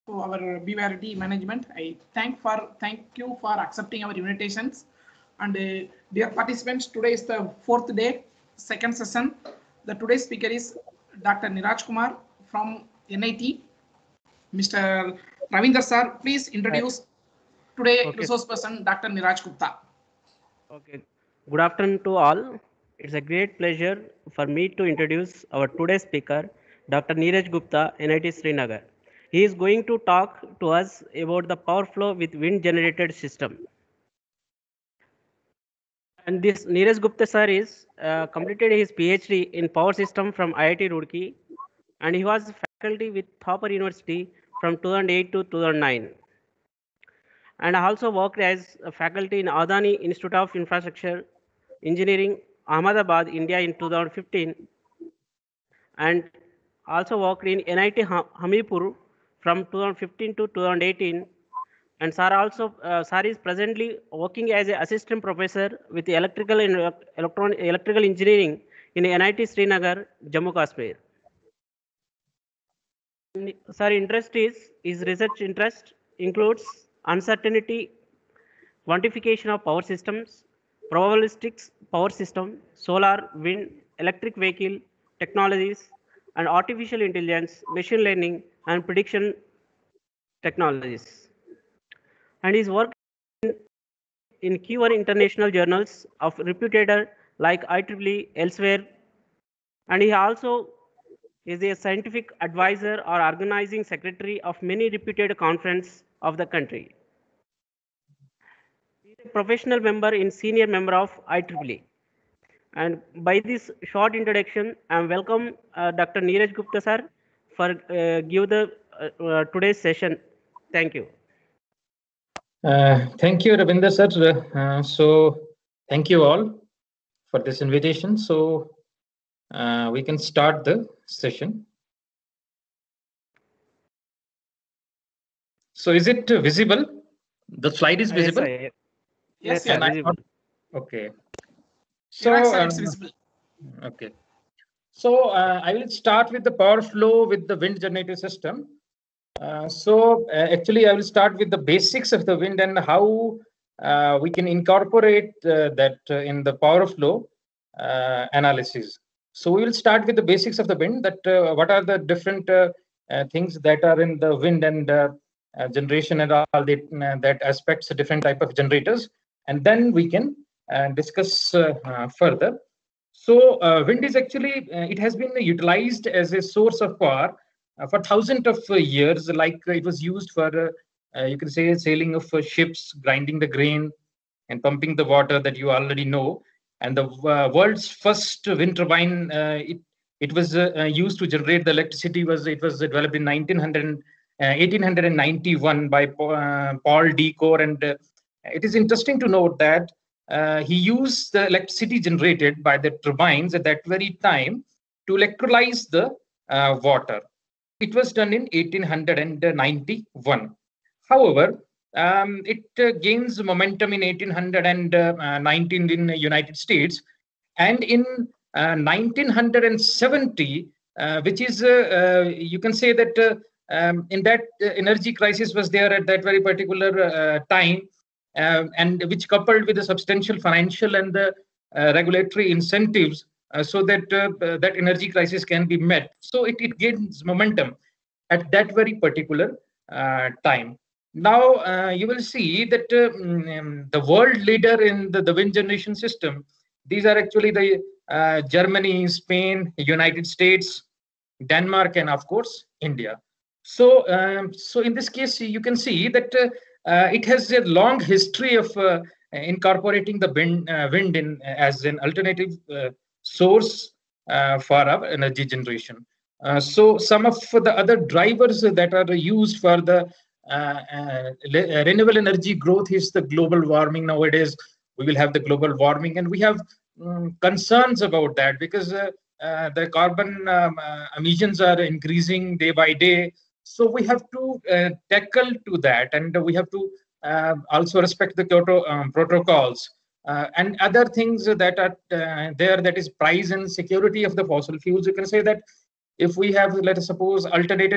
to our BYRD management. I thank you for accepting our invitations. And dear participants, today is the fourth day, second session. The today's speaker is Dr. Niraj Kumar from NIT. Mr. Ravinder sir, please introduce today resource person Dr. Niraj Gupta. Okay. Good afternoon to all. It's a great pleasure for me to introduce our today's speaker, Dr. Neeraj Gupta, NIT Srinagar. He is going to talk to us about the power flow with wind generated system. And this Neeraj Gupta sir is completed his PhD in power system from IIT Roorkee, and he was faculty with Thapar University from 2008 to 2009. And I also worked as a faculty in Adani Institute of Infrastructure Engineering, Ahmedabad, India in 2015, and also worked in NIT Hamipur from 2015 to 2018. And Sir is presently working as an assistant professor with electrical and electrical engineering in NIT Srinagar, Jammu Kashmir. Sir, his research interest includes uncertainty, quantification of power systems, probabilistic power system, solar, wind, electric vehicle technologies, and artificial intelligence, machine learning, and prediction technologies. And his work in Q1 international journals of reputed like IEEE elsewhere. And he also is a scientific advisor or organizing secretary of many reputed conferences of the country. He is a professional member in senior member of IEEE. And by this short introduction, I welcome Dr. Neeraj Gupta sir for give the today's session. Thank you. Thank you, Ravinder sir. So thank you all for this invitation. So we can start the session. So is it visible? The slide is visible? Yes, sir, visible. Okay. So it's visible. Okay. So I will start with the power flow with the wind generator system. Actually, I will start with the basics of the wind and how we can incorporate that in the power flow analysis. So we will start with the basics of the wind, that what are the different things that are in the wind and generation and all that aspects, different type of generators, and then we can discuss further. So wind is actually, it has been utilized as a source of power for thousands of years, like it was used for, you can say, sailing of ships, grinding the grain, and pumping the water that you already know. And the world's first wind turbine, it was used to generate the electricity. It was developed in 1891 by Paul D. Core. And it is interesting to note that he used the electricity generated by the turbines at that very time to electrolyze the water. It was done in 1891. However, it gains momentum in 1819 in the United States, and in 1970, which is, you can say that in that energy crisis was there at that very particular time, and which coupled with the substantial financial and the regulatory incentives so that that energy crisis can be met. So it gains momentum at that very particular time. Now you will see that the world leader in the wind generation system, these are actually the Germany, Spain, United States, Denmark, and of course India. So so in this case, you can see that it has a long history of incorporating the wind in as an alternative source for our energy generation. So some of the other drivers that are used for the renewable energy growth is the global warming. Nowadays, we will have the global warming, and we have concerns about that because the carbon emissions are increasing day by day. So we have to tackle to that, and we have to also respect the Kyoto protocols and other things that are there. That is price and security of the fossil fuels. You can say that if we have, let us suppose, alternated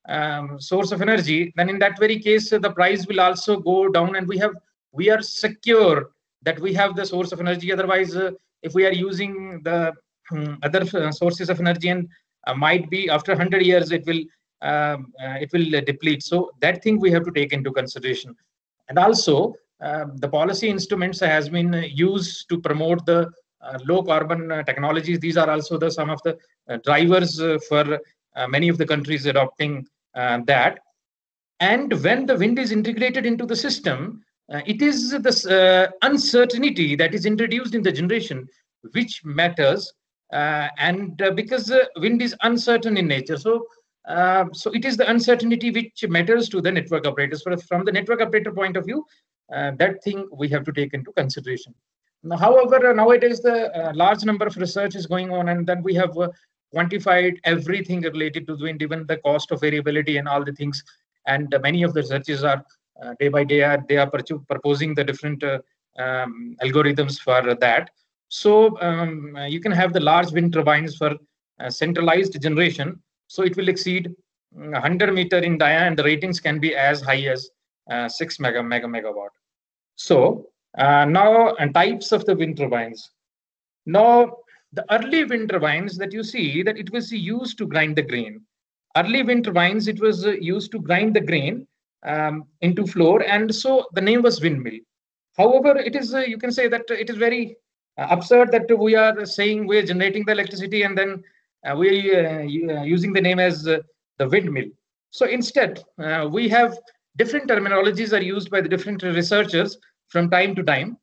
source of energy, then in that very case, the price will also go down, and we are secure that we have the source of energy. Otherwise, if we are using the other sources of energy, and might be after 100 years it will deplete. So that thing we have to take into consideration. And also, the policy instruments has been used to promote the low carbon technologies. These are also some of the drivers for many of the countries adopting that. And when the wind is integrated into the system, it is this uncertainty that is introduced in the generation which matters, and because wind is uncertain in nature, so it is the uncertainty which matters to the network operators. From the network operator point of view, that thing we have to take into consideration. Now, however, nowadays the large number of research is going on, and then we have quantified everything related to wind, even the cost of variability and all the things. And many of the researches are day by day they are proposing the different algorithms for that. So you can have the large wind turbines for centralized generation. So it will exceed 100 meter in diameter, and the ratings can be as high as 6 megawatt. So now, types of the wind turbines. Now, the early wind turbines that you see, that it was used to grind the grain. Early wind turbines, it was used to grind the grain into floor, and so the name was windmill. However, it is you can say that it is very absurd that we are saying we are generating the electricity, and then we are using the name as the windmill. So instead, we have different terminologies are used by the different researchers from time to time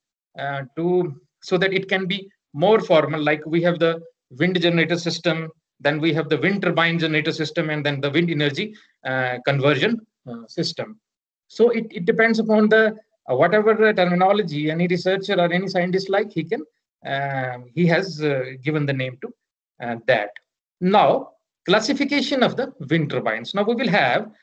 so that it can be more formal. Like we have the wind generator system, then we have the wind turbine generator system, and then the wind energy conversion system. So it depends upon the whatever terminology any researcher or any scientist like he has given the name to that. Now, classification of the wind turbines. Now we will have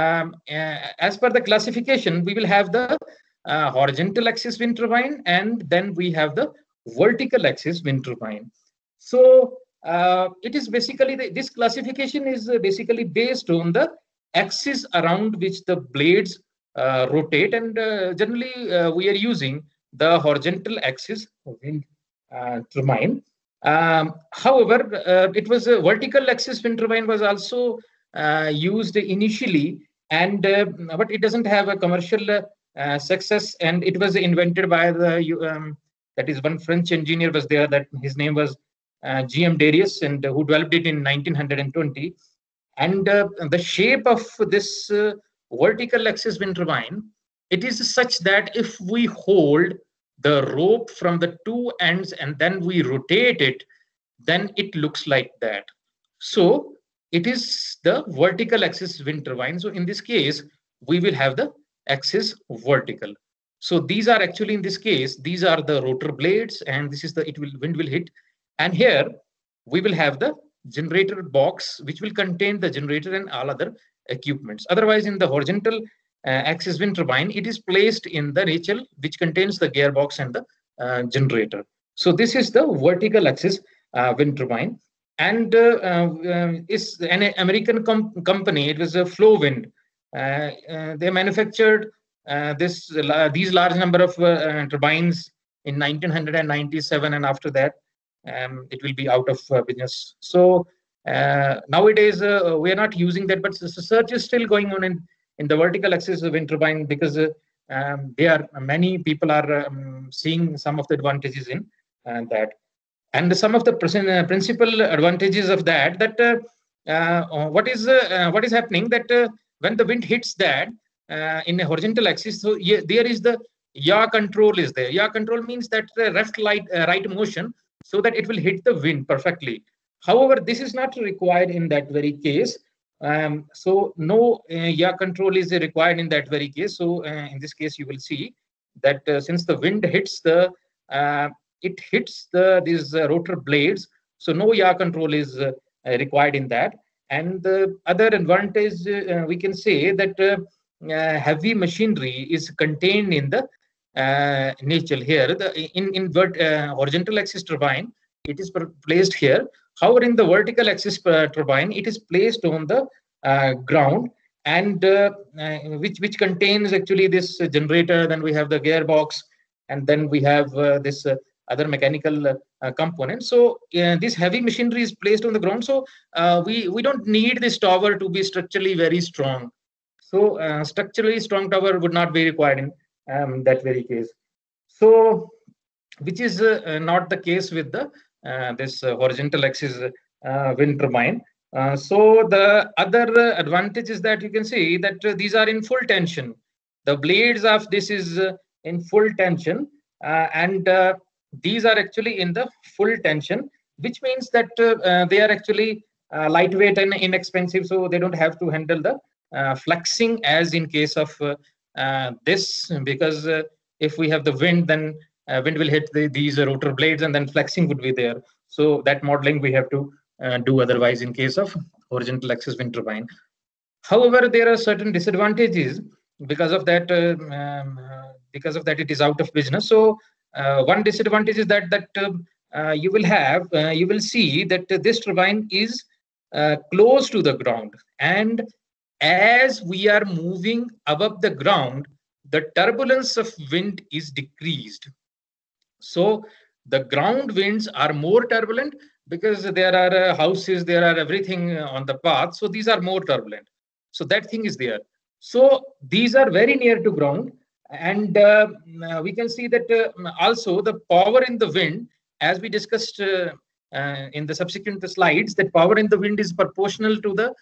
as per the classification, we will have the horizontal axis wind turbine, and then we have the vertical axis wind turbine. So it is basically this classification is basically based on the axis around which the blades rotate, and generally we are using the horizontal axis wind turbine. However, it was a vertical axis wind turbine was also used initially, and but it doesn't have a commercial success, and it was invented by the that is one French engineer was there, that his name was G.M. Darius, and who developed it in 1920. And the shape of this vertical axis wind turbine, it is such that if we hold the rope from the two ends and then we rotate it, then it looks like that. So it is the vertical axis wind turbine. So in this case, we will have the axis vertical. So these are actually, in this case, these are the rotor blades, and this is the wind will hit. And here we will have the generator box, which will contain the generator and all other equipments. Otherwise, in the horizontal axis wind turbine, it is placed in the nacelle, which contains the gearbox and the generator. So this is the vertical axis wind turbine, and is an American company. It was a Flow Wind. They manufactured these large number of turbines in 1997, and after that it will be out of business. So nowadays we are not using that, but the research is still going on in the vertical axis wind turbine, because many people are seeing some of the advantages in that. And some of the principal advantages of that, what is happening, that when the wind hits that in a horizontal axis, so there is the yaw control is there. Yaw control means that the right motion, so that it will hit the wind perfectly. However, this is not required in that very case. So no yaw control is required in that very case. So in this case, you will see that since the wind hits these rotor blades, so no yaw control is required in that. And the other advantage, we can say that heavy machinery is contained in the nacelle here. In horizontal axis turbine, it is placed here. However, in the vertical axis turbine, it is placed on the ground, and which contains actually this generator. Then we have the gearbox, and then we have this other mechanical component. So this heavy machinery is placed on the ground. So we don't need this tower to be structurally very strong. So structurally strong tower would not be required in that very case. So which is not the case with the this horizontal axis wind turbine. So the other advantage is that you can see that these are in full tension. The blades of this is in full tension, and these are actually in the full tension, which means that they are actually lightweight and inexpensive, so they don't have to handle the flexing as in case of this, because if we have the wind, then wind will hit these rotor blades, and then flexing would be there. So that modeling we have to do otherwise in case of horizontal axis wind turbine. However, there are certain disadvantages because of that. Because of that, it is out of business. So one disadvantage is that you will see that this turbine is close to the ground, and as we are moving above the ground, the turbulence of wind is decreased. So the ground winds are more turbulent because there are houses, there are everything on the path. So these are more turbulent. So that thing is there. So these are very near to ground. And we can see that also the power in the wind, as we discussed in the subsequent slides, that power in the wind is proportional to the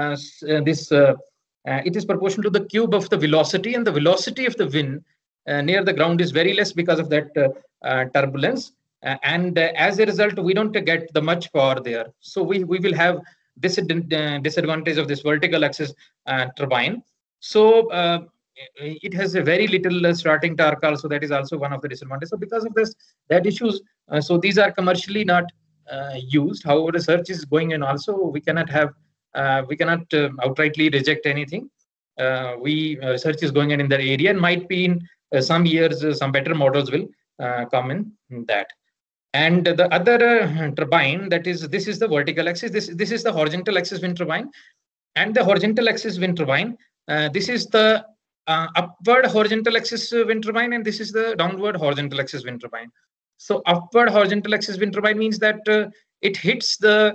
it is proportional to the cube of the velocity, and the velocity of the wind near the ground is very less because of that turbulence. And as a result, we don't get the much power there. So we will have this disadvantage of this vertical axis turbine. So it has a very little starting torque also. That is also one of the disadvantages. So because of this, that issues. So these are commercially not used. However, research is going on also. We cannot have, we cannot outrightly reject anything. Research is going on in that area, and might be in some years, some better models will come in that. And the other turbine, that is, this is the vertical axis. This is the horizontal axis wind turbine, and the horizontal axis wind turbine. This is the upward horizontal axis wind turbine, and this is the downward horizontal axis wind turbine. So upward horizontal axis wind turbine means that it hits the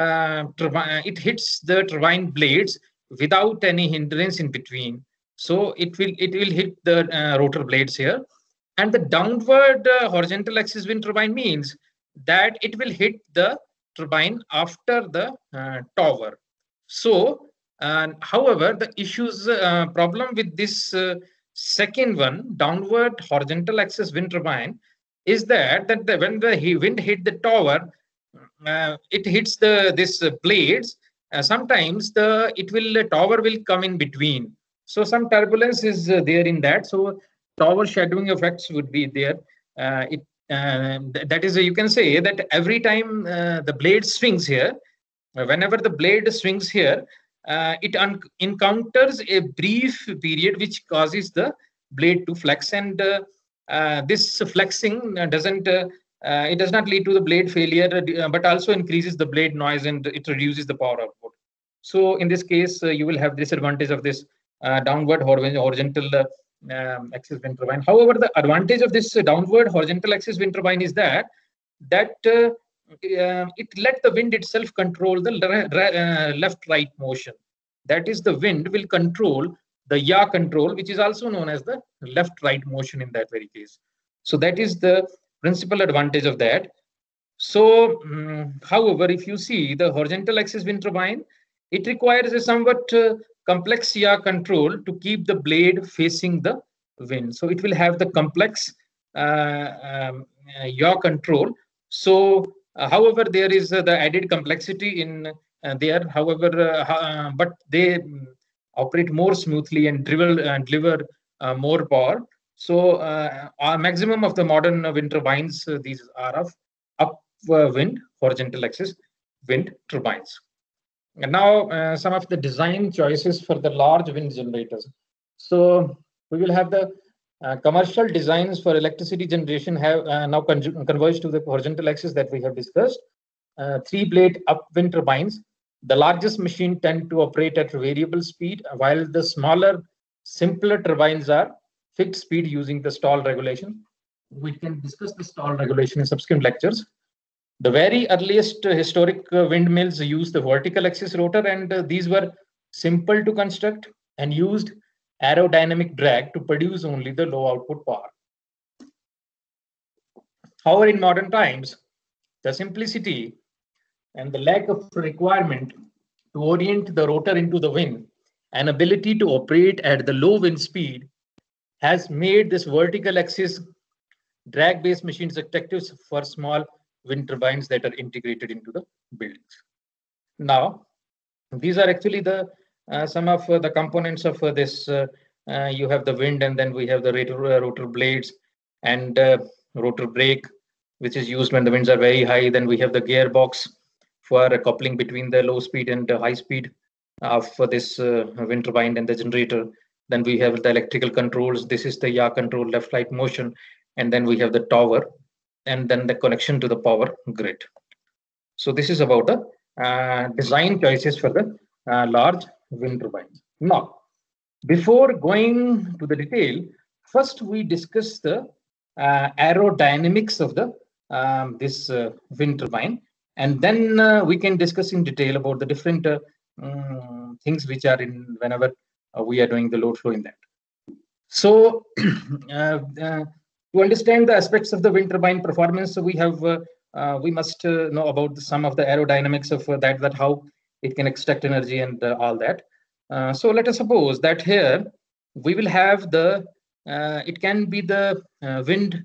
turbine blades without any hindrance in between. So it will hit the rotor blades here. And the downward horizontal axis wind turbine means that it will hit the turbine after the tower. So, however, the issues problem with this second one, downward horizontal axis wind turbine, is that when the wind hit the tower, it hits this blades. Sometimes the tower will come in between. So some turbulence is there in that. So tower shadowing effects would be there. That is, you can say that every time the blade swings here, whenever the blade swings here, it encounters a brief period which causes the blade to flex, and this flexing it does not lead to the blade failure, but also increases the blade noise, and it reduces the power output. So in this case, you will have disadvantage of this downward horizontal axis wind turbine. However, the advantage of this downward horizontal axis wind turbine is that it let the wind itself control the left-right motion. That is, the wind will control the yaw control, which is also known as the left-right motion in that very case. So that is the principal advantage of that. So, however, if you see the horizontal axis wind turbine, it requires a somewhat complex yaw control to keep the blade facing the wind. So it will have the complex yaw control. So, however, there is the added complexity in there. However, but they operate more smoothly and deliver more power. So, our maximum of the modern wind turbines, these are of upwind horizontal axis wind turbines. And now some of the design choices for the large wind generators. So we will have the commercial designs for electricity generation have now converged to the horizontal axis that we have discussed. 3-blade upwind turbines. The largest machine tend to operate at variable speed, while the smaller, simpler turbines are fixed speed using the stall regulation. We can discuss the stall regulation in subsequent lectures. The very earliest historic windmills used the vertical axis rotor, and these were simple to construct and used aerodynamic drag to produce only the low output power. However, in modern times, the simplicity and the lack of requirement to orient the rotor into the wind and ability to operate at the low wind speed has made this vertical axis drag-based machines attractive for small wind turbines that are integrated into the buildings. Now, these are actually the some of the components of this. You have the wind, and then we have the rotor blades and rotor brake, which is used when the winds are very high. Then we have the gearbox for coupling between the low speed and high speed of this wind turbine and the generator. Then we have the electrical controls. This is the yaw control, left right motion. And then we have the tower, and then the connection to the power grid. So this is about the design choices for the large wind turbines. Now, before going to the detail, first we discuss the aerodynamics of the this wind turbine, and then we can discuss in detail about the different things which are in whenever we are doing the load flow in that. So to understand the aspects of the wind turbine performance, we have we must know about some of the aerodynamics of that how it can extract energy and all that. So let us suppose that here we will have the it can be the wind,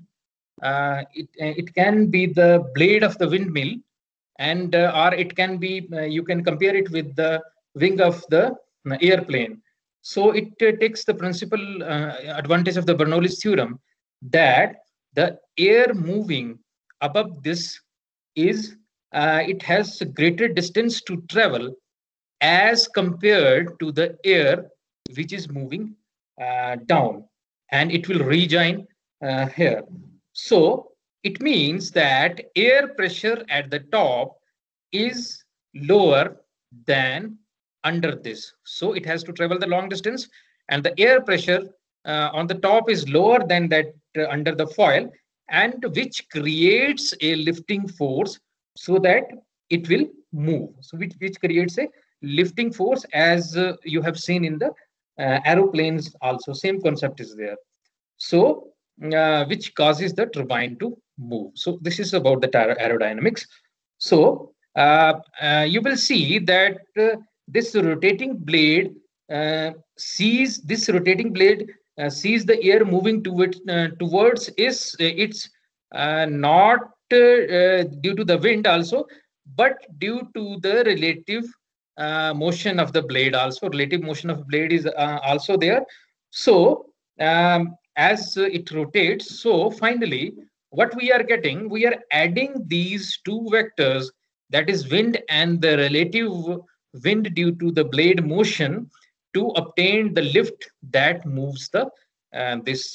it can be the blade of the windmill, and or it can be you can compare it with the wing of the airplane. So it takes the principal advantage of the Bernoulli's theorem that the air moving above this is it has a greater distance to travel as compared to the air which is moving down, and it will rejoin here. So it means that air pressure at the top is lower than under this. So it has to travel the long distance, and the air pressure on the top is lower than that under the foil, and which creates a lifting force so that it will move. So which creates a lifting force, as you have seen in the aeroplanes also. Same concept is there. So which causes the turbine to move. So this is about the aerodynamics. So you will see that this rotating blade sees the air moving towards it's not due to the wind also, but due to the relative motion of the blade also. Relative motion of blade is also there. So as it rotates, so finally what we are getting, we are adding these two vectors, that is wind and the relative wind due to the blade motion, to obtain the lift that moves the this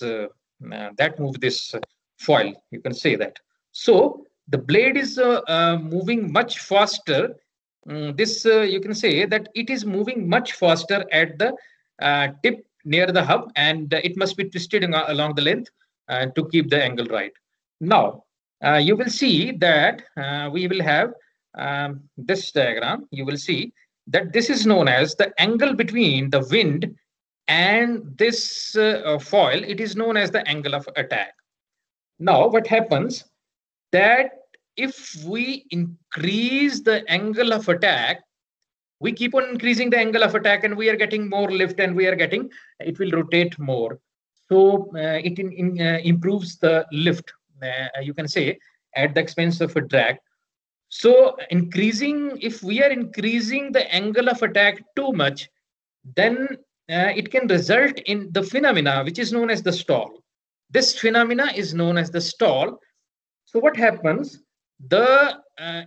foil, you can say that. So the blade is moving much faster. You can say that it is moving much faster at the tip near the hub, and it must be twisted along the length to keep the angle right. Now you will see that we will have this diagram. You will see that this is known as the angle between the wind and this foil. It is known as the angle of attack. Now what happens, that if we increase the angle of attack, we keep on increasing the angle of attack, and we are getting more lift, and it will rotate more. So it improves the lift, you can say, at the expense of a drag. So if we are increasing the angle of attack too much, then it can result in the phenomena which is known as the stall. This phenomena is known as the stall. So what happens, when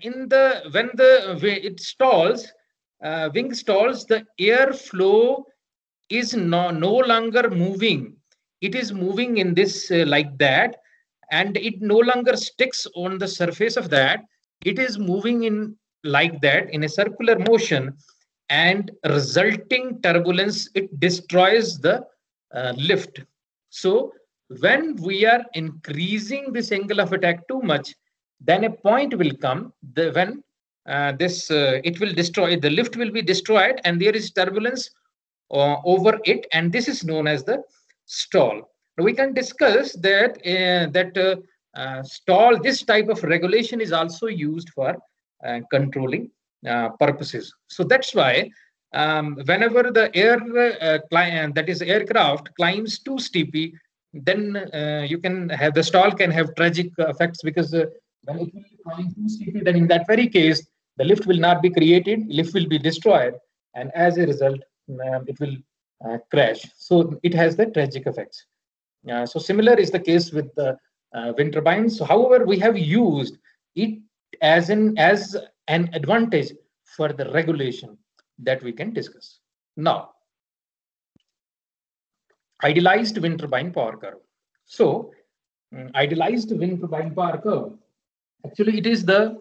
it stalls, wing stalls, the airflow is no longer moving. It is moving in this like that, and it no longer sticks on the surface of that. It is moving in like that in a circular motion, and resulting turbulence, it destroys the lift. So when we are increasing this angle of attack too much, then a point will come when it will destroy, the lift will be destroyed, and there is turbulence over it, and this is known as the stall. Now we can discuss that stall, this type of regulation is also used for controlling purposes. So that's why whenever the that is aircraft climbs too steeply, then you can have the stall can have tragic effects, because when it will climb too steeply, then in that very case the lift will not be created, lift will be destroyed, and as a result it will crash. So it has the tragic effects. So similar is the case with the wind turbines. So, however, we have used it as an advantage for the regulation that we can discuss. Now, idealized wind turbine power curve. So, idealized wind turbine power curve, actually it is the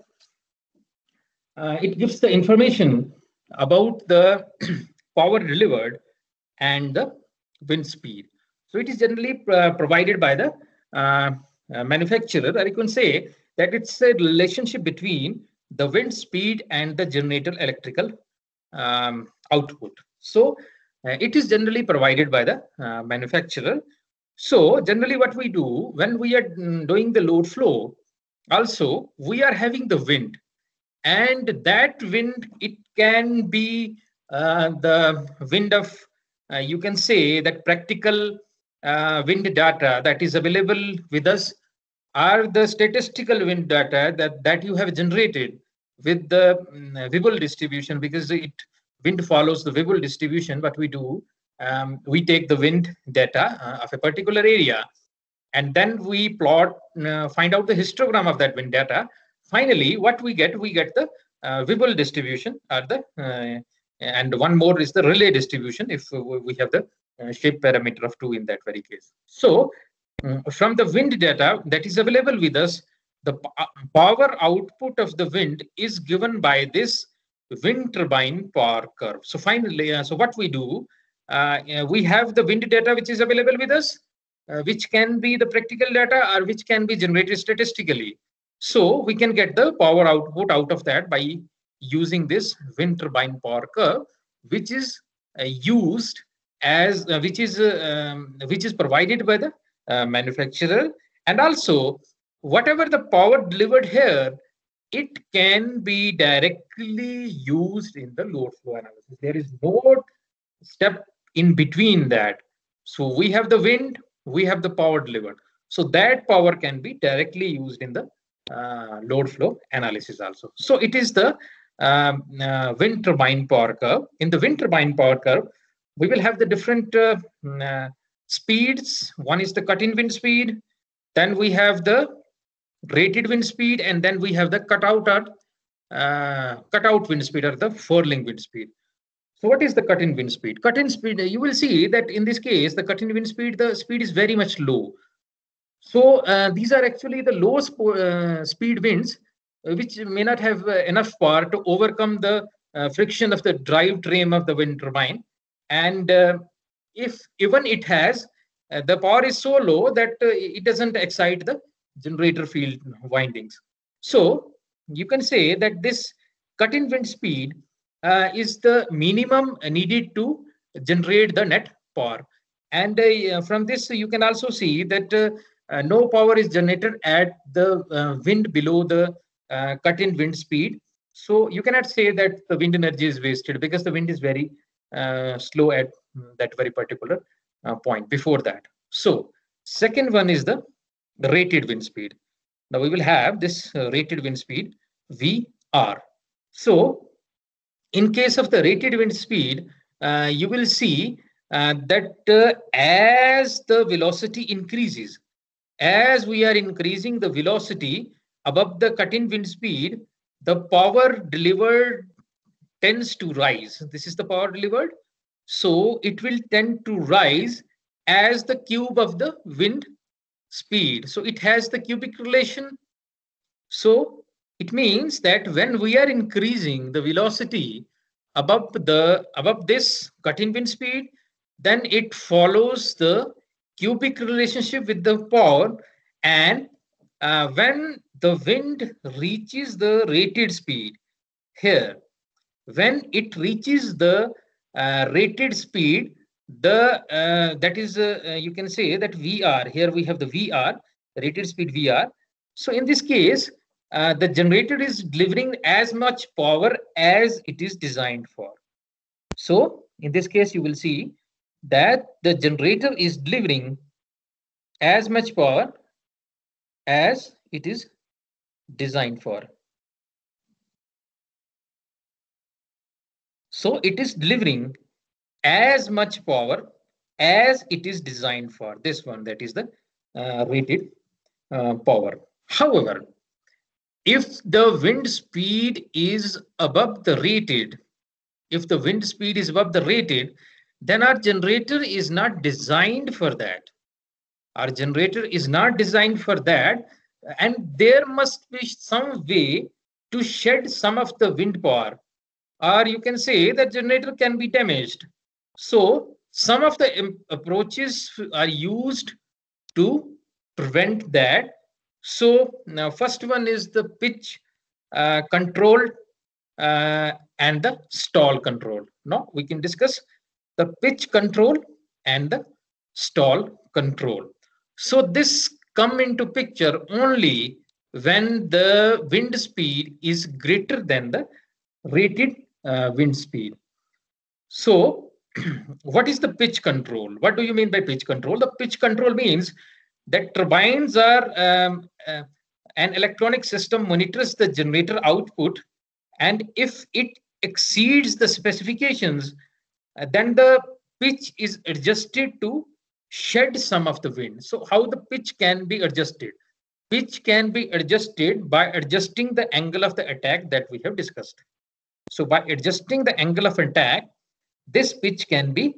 it gives the information about the power delivered and the wind speed. So it is generally provided by the manufacturer, or you can say that it's a relationship between the wind speed and the generator electrical output. So it is generally provided by the manufacturer. So generally what we do when we are doing the load flow, also we are having the wind, and that wind, it can be the wind of you can say that practical wind data that is available with us, are the statistical wind data that you have generated with the Weibull distribution, because wind follows the Weibull distribution. What we do, we take the wind data of a particular area, and then we plot, find out the histogram of that wind data. Finally, what we get the Weibull distribution, or the and one more is the Rayleigh distribution if we have the shape parameter of 2 in that very case. So from the wind data that is available with us, the power output of the wind is given by this wind turbine power curve. So finally, so what we do, we have the wind data which is available with us, which can be the practical data or which can be generated statistically. So we can get the power output out of that by using this wind turbine power curve, which is used as which is provided by the manufacturer. And also whatever the power delivered here, it can be directly used in the load flow analysis. There is no step in between that. So we have the wind, we have the power delivered. So that power can be directly used in the load flow analysis also. So it is the wind turbine power curve. In the wind turbine power curve, we will have the different speeds. One is the cut-in wind speed, then we have the rated wind speed, and then we have the cutout wind speed, or the furling wind speed. So what is the cut-in wind speed? Cut-in speed, you will see that in this case, the cut-in wind speed, the speed is very much low. So these are actually the low speed winds, which may not have enough power to overcome the friction of the drive train of the wind turbine. And if even it has, the power is so low that it doesn't excite the generator field windings. So you can say that this cut-in wind speed is the minimum needed to generate the net power. And from this, you can also see that no power is generated at the wind below the cut-in wind speed. So you cannot say that the wind energy is wasted, because the wind is very slow at that very particular point before that. So second one is the rated wind speed. Now we will have this rated wind speed VR. So in case of the rated wind speed, you will see that as the velocity increases, as we are increasing the velocity above the cut-in wind speed, the power delivered tends to rise. This is the power delivered. So it will tend to rise as the cube of the wind speed. So it has the cubic relation. So It means that when we are increasing the velocity above this cut-in wind speed, then it follows the cubic relationship with the power, and when the wind reaches the rated speed here, when it reaches the rated speed, the that is you can say that VR, here we have the VR, rated speed VR. So in this case, the generator is delivering as much power as it is designed for. So in this case, you will see that the generator is delivering as much power as it is designed for. So it is delivering as much power as it is designed for. This one, that is the rated power. However, if the wind speed is above the rated, then our generator is not designed for that. Our generator is not designed for that, and there must be some way to shed some of the wind power, or you can say that generator can be damaged. So some of the approaches are used to prevent that. So now first one is the pitch control and the stall control. Now we can discuss the pitch control and the stall control. So this come into picture only when the wind speed is greater than the rated wind speed. So what is the pitch control? What do you mean by pitch control? The pitch control means that turbines are an electronic system monitors the generator output, and if it exceeds the specifications, then the pitch is adjusted to shed some of the wind. So how the pitch can be adjusted? Pitch can be adjusted by adjusting the angle of the attack that we have discussed. So by adjusting the angle of attack, this pitch can be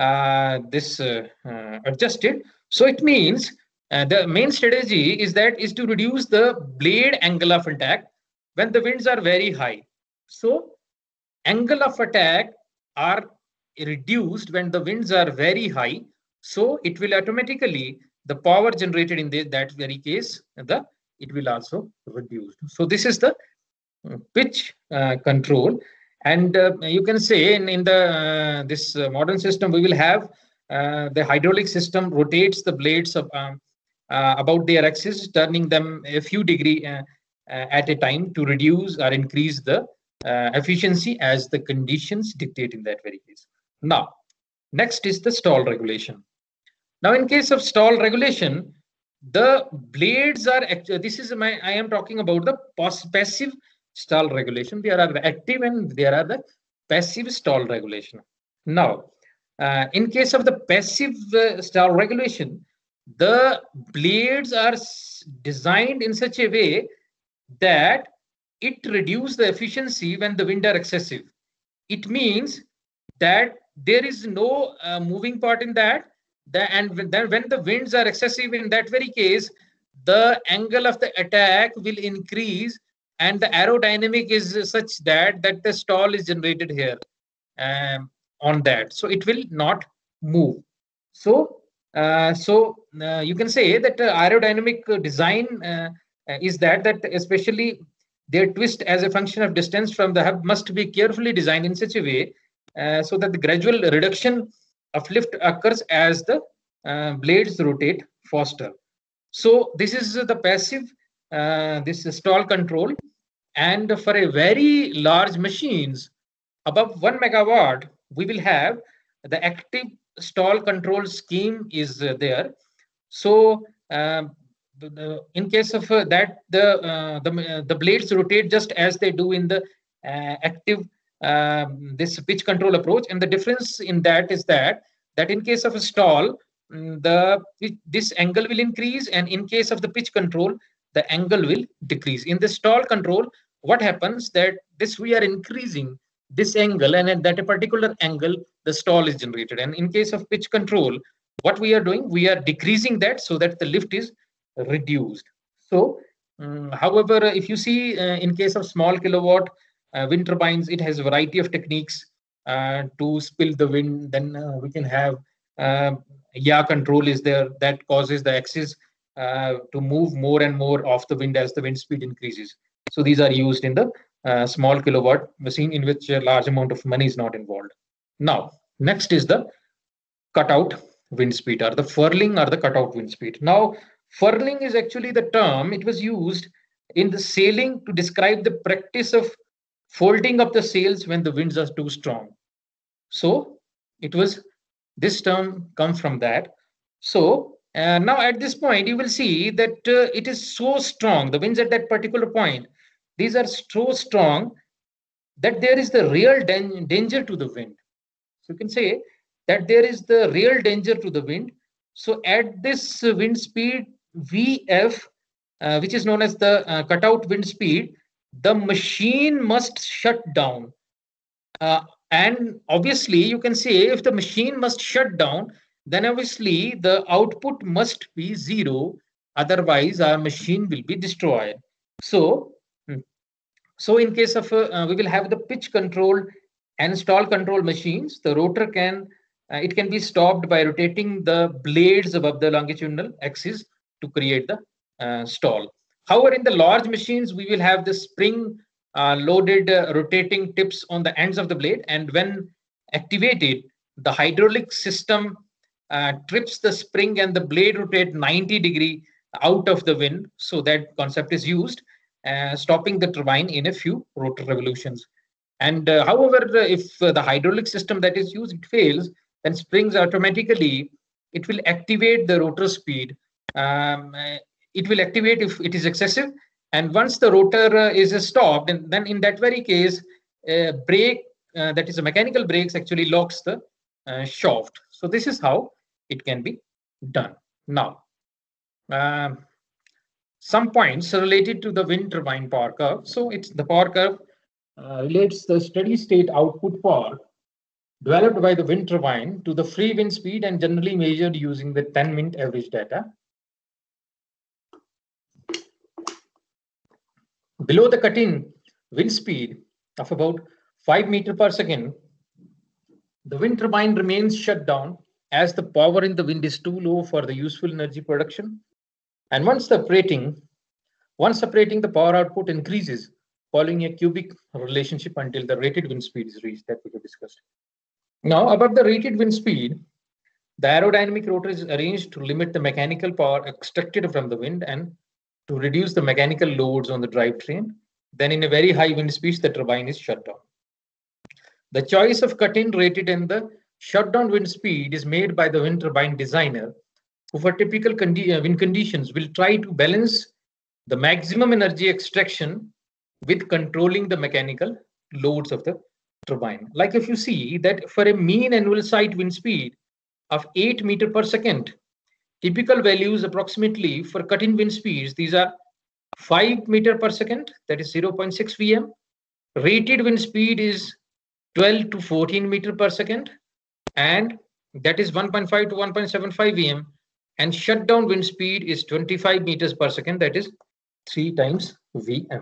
adjusted. So it means the main strategy is to reduce the blade angle of attack when the winds are very high. So angle of attack are reduced when the winds are very high. So it will automatically, the power generated in that very case, it will also reduce. So this is the pitch control. And you can say in the this modern system, we will have the hydraulic system rotates the blades of, about their axis, turning them a few degrees at a time to reduce or increase the efficiency as the conditions dictate in that very case. Now, next is the stall regulation. Now, in case of stall regulation, the blades are actually, I am talking about the passive stall regulation. There are the active and there are the passive stall regulation. Now, in case of the passive stall regulation, the blades are designed in such a way that it reduces the efficiency when the wind are excessive. It means that there is no moving part in that. And then when the winds are excessive, in that very case, the angle of the attack will increase, and the aerodynamic is such that the stall is generated here on that. So it will not move. So you can say that aerodynamic design is that especially their twist as a function of distance from the hub must be carefully designed in such a way so that the gradual reduction of lift occurs as the blades rotate faster. So this is the passive, this stall control. And for a very large machines above 1 megawatt, we will have the active stall control scheme is there. So in case of that, the blades rotate just as they do in the active this pitch control approach. And the difference in that is that in case of a stall, this angle will increase, and in case of the pitch control, the angle will decrease. In the stall control, what happens that we are increasing this angle, and at that particular angle, the stall is generated. And in case of pitch control, what we are doing, we are decreasing that so that the lift is reduced. So However, if you see in case of small kilowatt wind turbines, it has a variety of techniques to spill the wind. Then we can have yaw control is there that causes the axis to move more and more off the wind as the wind speed increases. So these are used in the small kilowatt machine in which a large amount of money is not involved. Now, next is the cutout wind speed or the furling or the cutout wind speed. Now, furling is actually the term it was used in the sailing to describe the practice of folding up the sails when the winds are too strong. So it was this term comes from that. So now at this point, you will see that it is so strong, the winds at that particular point, these are so strong that there is the real danger to the wind. So you can say that there is the real danger to the wind. So at this wind speed, VF, which is known as the cutout wind speed, the machine must shut down. And obviously, you can say if the machine must shut down, then obviously the output must be 0. Otherwise, our machine will be destroyed. So in case of, we will have the pitch control and stall control machines. The rotor can, it can be stopped by rotating the blades above the longitudinal axis to create the stall. However, in the large machines, we will have the spring loaded rotating tips on the ends of the blade, and when activated, the hydraulic system trips the spring and the blade rotate 90° out of the wind. So that concept is used, stopping the turbine in a few rotor revolutions. And however, if the hydraulic system that is used, it fails, then springs automatically, it will activate the rotor speed. It will activate if it is excessive. And once the rotor is stopped, and then in that very case, brake, that is a mechanical brakes, actually locks the shaft. So this is how it can be done. Now, some points related to the wind turbine power curve. So it's the power curve relates the steady state output power developed by the wind turbine to the free wind speed and generally measured using the 10-minute average data. Below the cut-in wind speed of about 5 meters per second, the wind turbine remains shut down as the power in the wind is too low for the useful energy production. And once operating, the power output increases following a cubic relationship until the rated wind speed is reached that we have discussed. Now, above the rated wind speed, the aerodynamic rotor is arranged to limit the mechanical power extracted from the wind and to reduce the mechanical loads on the drivetrain. Then in a very high wind speeds, the turbine is shut down. The choice of cut-in, rated, and the shutdown wind speed is made by the wind turbine designer, who for typical wind conditions will try to balance the maximum energy extraction with controlling the mechanical loads of the turbine. Like if you see that for a mean annual site wind speed of 8 meters per second, typical values approximately for cut-in wind speeds, these are 5 meters per second, that is 0.6 Vm. Rated wind speed is 12 to 14 meters per second, and that is 1.5 to 1.75 Vm. And shutdown wind speed is 25 meters per second, that is 3 times Vm.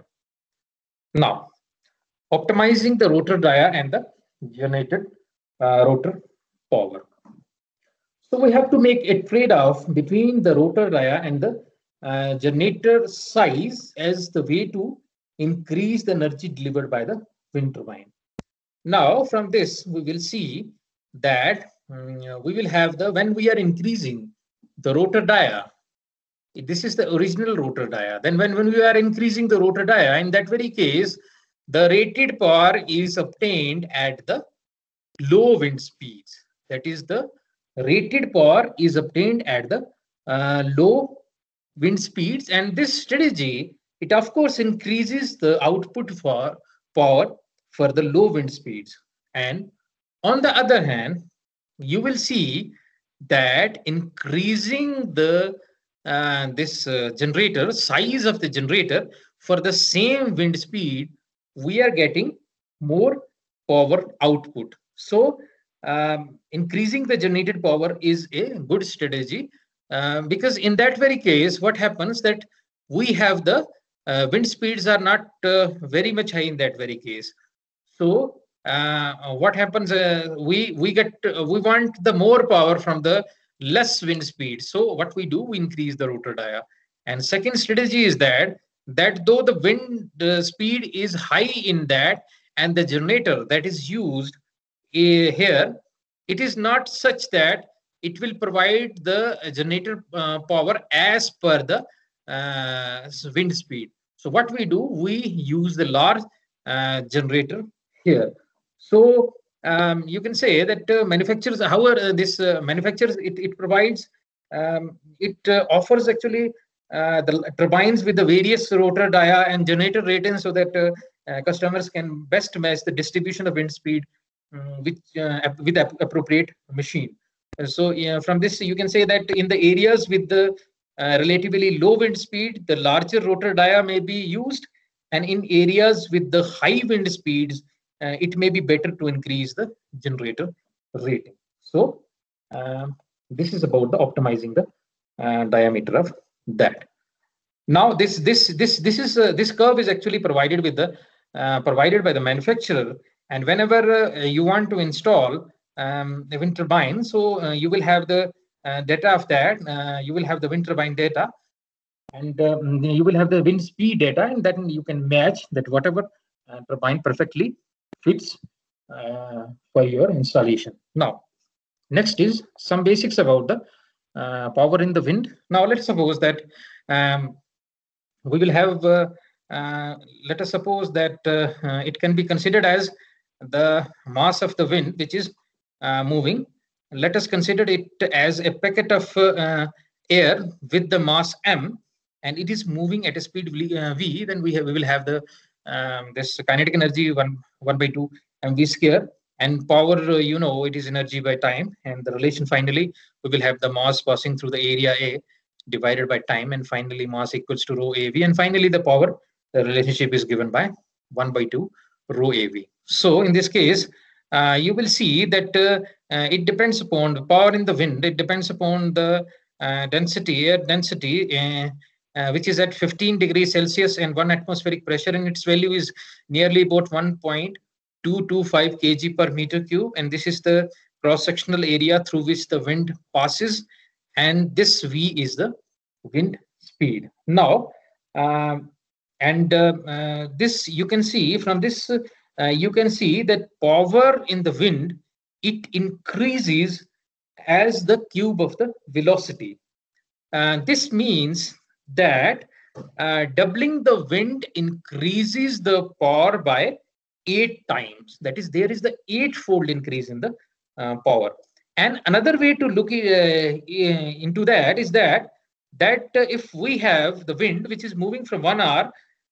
Now, optimizing the rotor dia and the generated rotor power. So we have to make a trade-off between the rotor dia and the generator size as the way to increase the energy delivered by the wind turbine. Now, from this, we will see that we will have when we are increasing the rotor dia, this is the original rotor dia. Then when we are increasing the rotor dia, in that very case, the rated power is obtained at the low wind speeds. That is, the rated power is obtained at the low wind speeds. And this strategy, it of course increases the output for power for the low wind speeds. And on the other hand, you will see that increasing the generator size of the generator for the same wind speed, we are getting more power output. So increasing the generated power is a good strategy because in that very case, what happens that we have the wind speeds are not very much high in that very case. So what happens? We want the more power from the less wind speed. So what we do, we increase the rotor dia. And second strategy is that though the wind speed is high in that, and the generator that is used here, it is not such that it will provide the generator power as per the wind speed. So what we do, we use the large generator here. So you can say that manufacturers, however, this manufacturers, it provides, it offers actually the turbines with the various rotor dia and generator ratings, so that customers can best match the distribution of wind speed with appropriate machine. So from this, you can say that in the areas with the relatively low wind speed, the larger rotor dia may be used, and in areas with the high wind speeds, it may be better to increase the generator rating. So this is about the optimizing the diameter of that. Now this curve is actually provided with the provided by the manufacturer, and whenever you want to install a wind turbine, so you will have the data of that. You will have the wind turbine data, and you will have the wind speed data, and then you can match that whatever turbine perfectly fits for your installation. Now, next is some basics about the power in the wind. Now, let's suppose that we will have, let us suppose that it can be considered as the mass of the wind, which is moving. Let us consider it as a packet of air with the mass m, and it is moving at a speed v. Then we will have the this kinetic energy 1 by 2 mv square, and power, you know, it is energy by time, and the relation finally we will have the mass passing through the area A divided by time, and finally mass equals to rho av, and finally the power, the relationship is given by 1 by 2 rho av. So in this case, you will see that it depends upon the power in the wind. It depends upon the density, air density, which is at 15 degrees Celsius and 1 atmospheric pressure, and its value is nearly about 1.225 kg per meter cube, and this is the cross-sectional area through which the wind passes, and this v is the wind speed. Now, this you can see from this, you can see that power in the wind, it increases as the cube of the velocity. This means that doubling the wind increases the power by 8 times. That is, there is the 8-fold increase in the power. And another way to look into that is that if we have the wind which is moving from 1 hour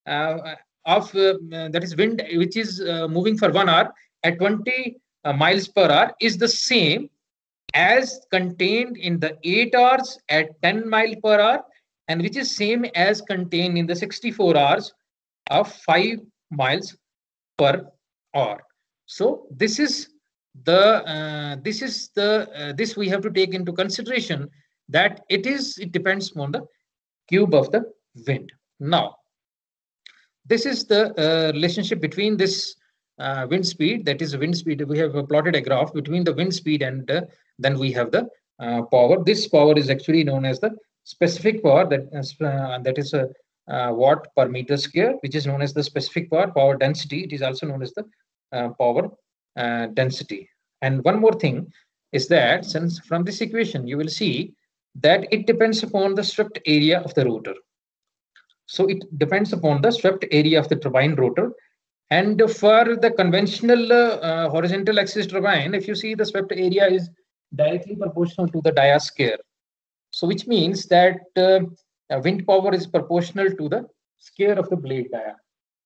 that is wind which is moving for 1 hour at 20 miles per hour is the same as contained in the 8 hours at 10 miles per hour, and which is same as contained in the 64 hours of 5 miles per hour. So this is the this we have to take into consideration, that it depends on the cube of the wind. Now, this is the relationship between this wind speed, that is wind speed. We have plotted a graph between the wind speed and then we have the power. This power is actually known as the specific power, that is a watt per meter square, which is known as the specific power density. It is also known as the power density. And one more thing is that, since from this equation you will see that it depends upon the swept area of the rotor. So it depends upon the swept area of the turbine rotor. And for the conventional horizontal axis turbine, if you see, the swept area is directly proportional to the dia square. So which means that wind power is proportional to the square of the blade dia.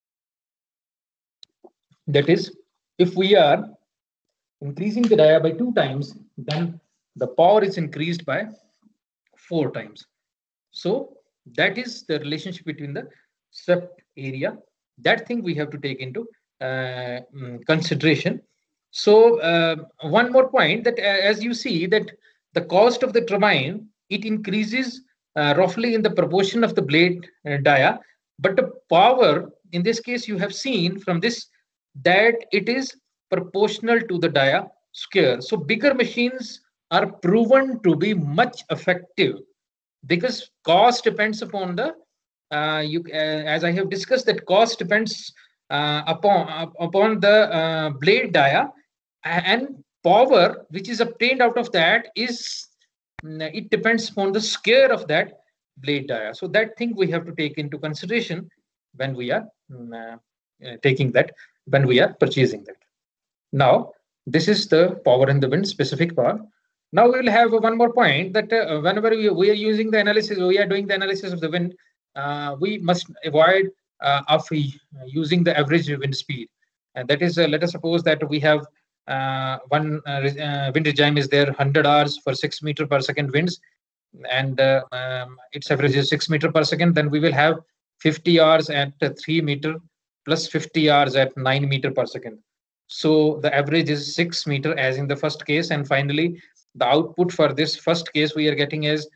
That is, if we are increasing the dia by 2 times, then the power is increased by 4 times. So that is the relationship between the swept area. That thing we have to take into consideration. So one more point, that as you see that the cost of the turbine, it increases roughly in the proportion of the blade dia, But the power, in this case, you have seen from this that it is proportional to the dia square. So bigger machines are proven to be much effective because cost depends upon the as I have discussed, that cost depends upon the blade dia, and power which is obtained out of that is it depends upon the square of that blade dia. So that thing we have to take into consideration when we are taking that, when we are purchasing that. Now this is the power in the wind specific power. Now we will have one more point that whenever we are using the analysis, we are doing the analysis of the wind, we must avoid of using the average wind speed. And that is, let us suppose that we have one wind regime is there 100 hours for 6 meter per second winds, and its average is 6 meter per second. Then we will have 50 hours at 3 meter plus 50 hours at 9 meter per second. So the average is 6 meter as in the first case, and finally the output for this first case we are getting is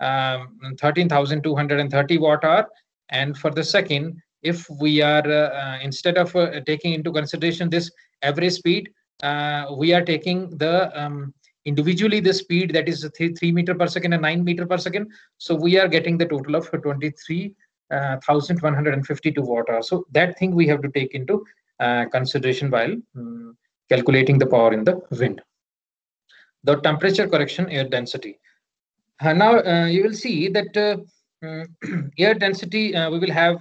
13,230 watt hour. And for the second, if we are instead of taking into consideration this average speed, we are taking the individually the speed, that is 3 meter per second and 9 meter per second. So we are getting the total of 23,152 watt hour. So that thing we have to take into consideration while calculating the power in the wind. The temperature correction, air density. Now you will see that air density we will have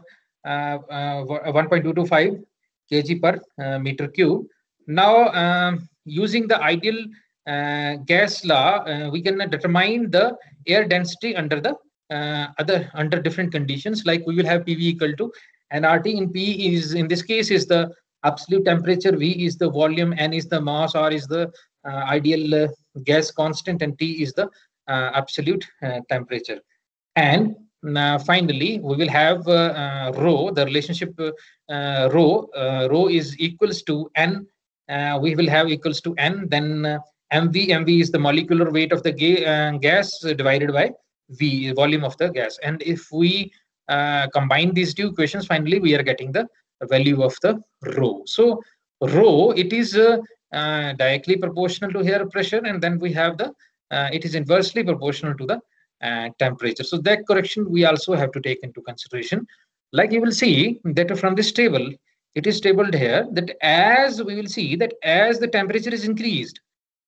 1.225 kg per meter cube. Now using the ideal gas law, we can determine the air density under the under different conditions. Like we will have PV equal to nRT. In P is, in this case, is the absolute temperature, V is the volume, N is the mass, R is the ideal gas constant, and T is the absolute temperature. And finally we will have rho, the relationship rho is equals to N. We will have equals to N, then mv is the molecular weight of the gas divided by V, volume of the gas. And if we combine these two equations, finally we are getting the value of the rho. So rho, it is directly proportional to air pressure, and then we have the it is inversely proportional to the temperature. So that correction we also have to take into consideration. Like you will see that from this table, it is tabled here that as we will see that as the temperature is increased,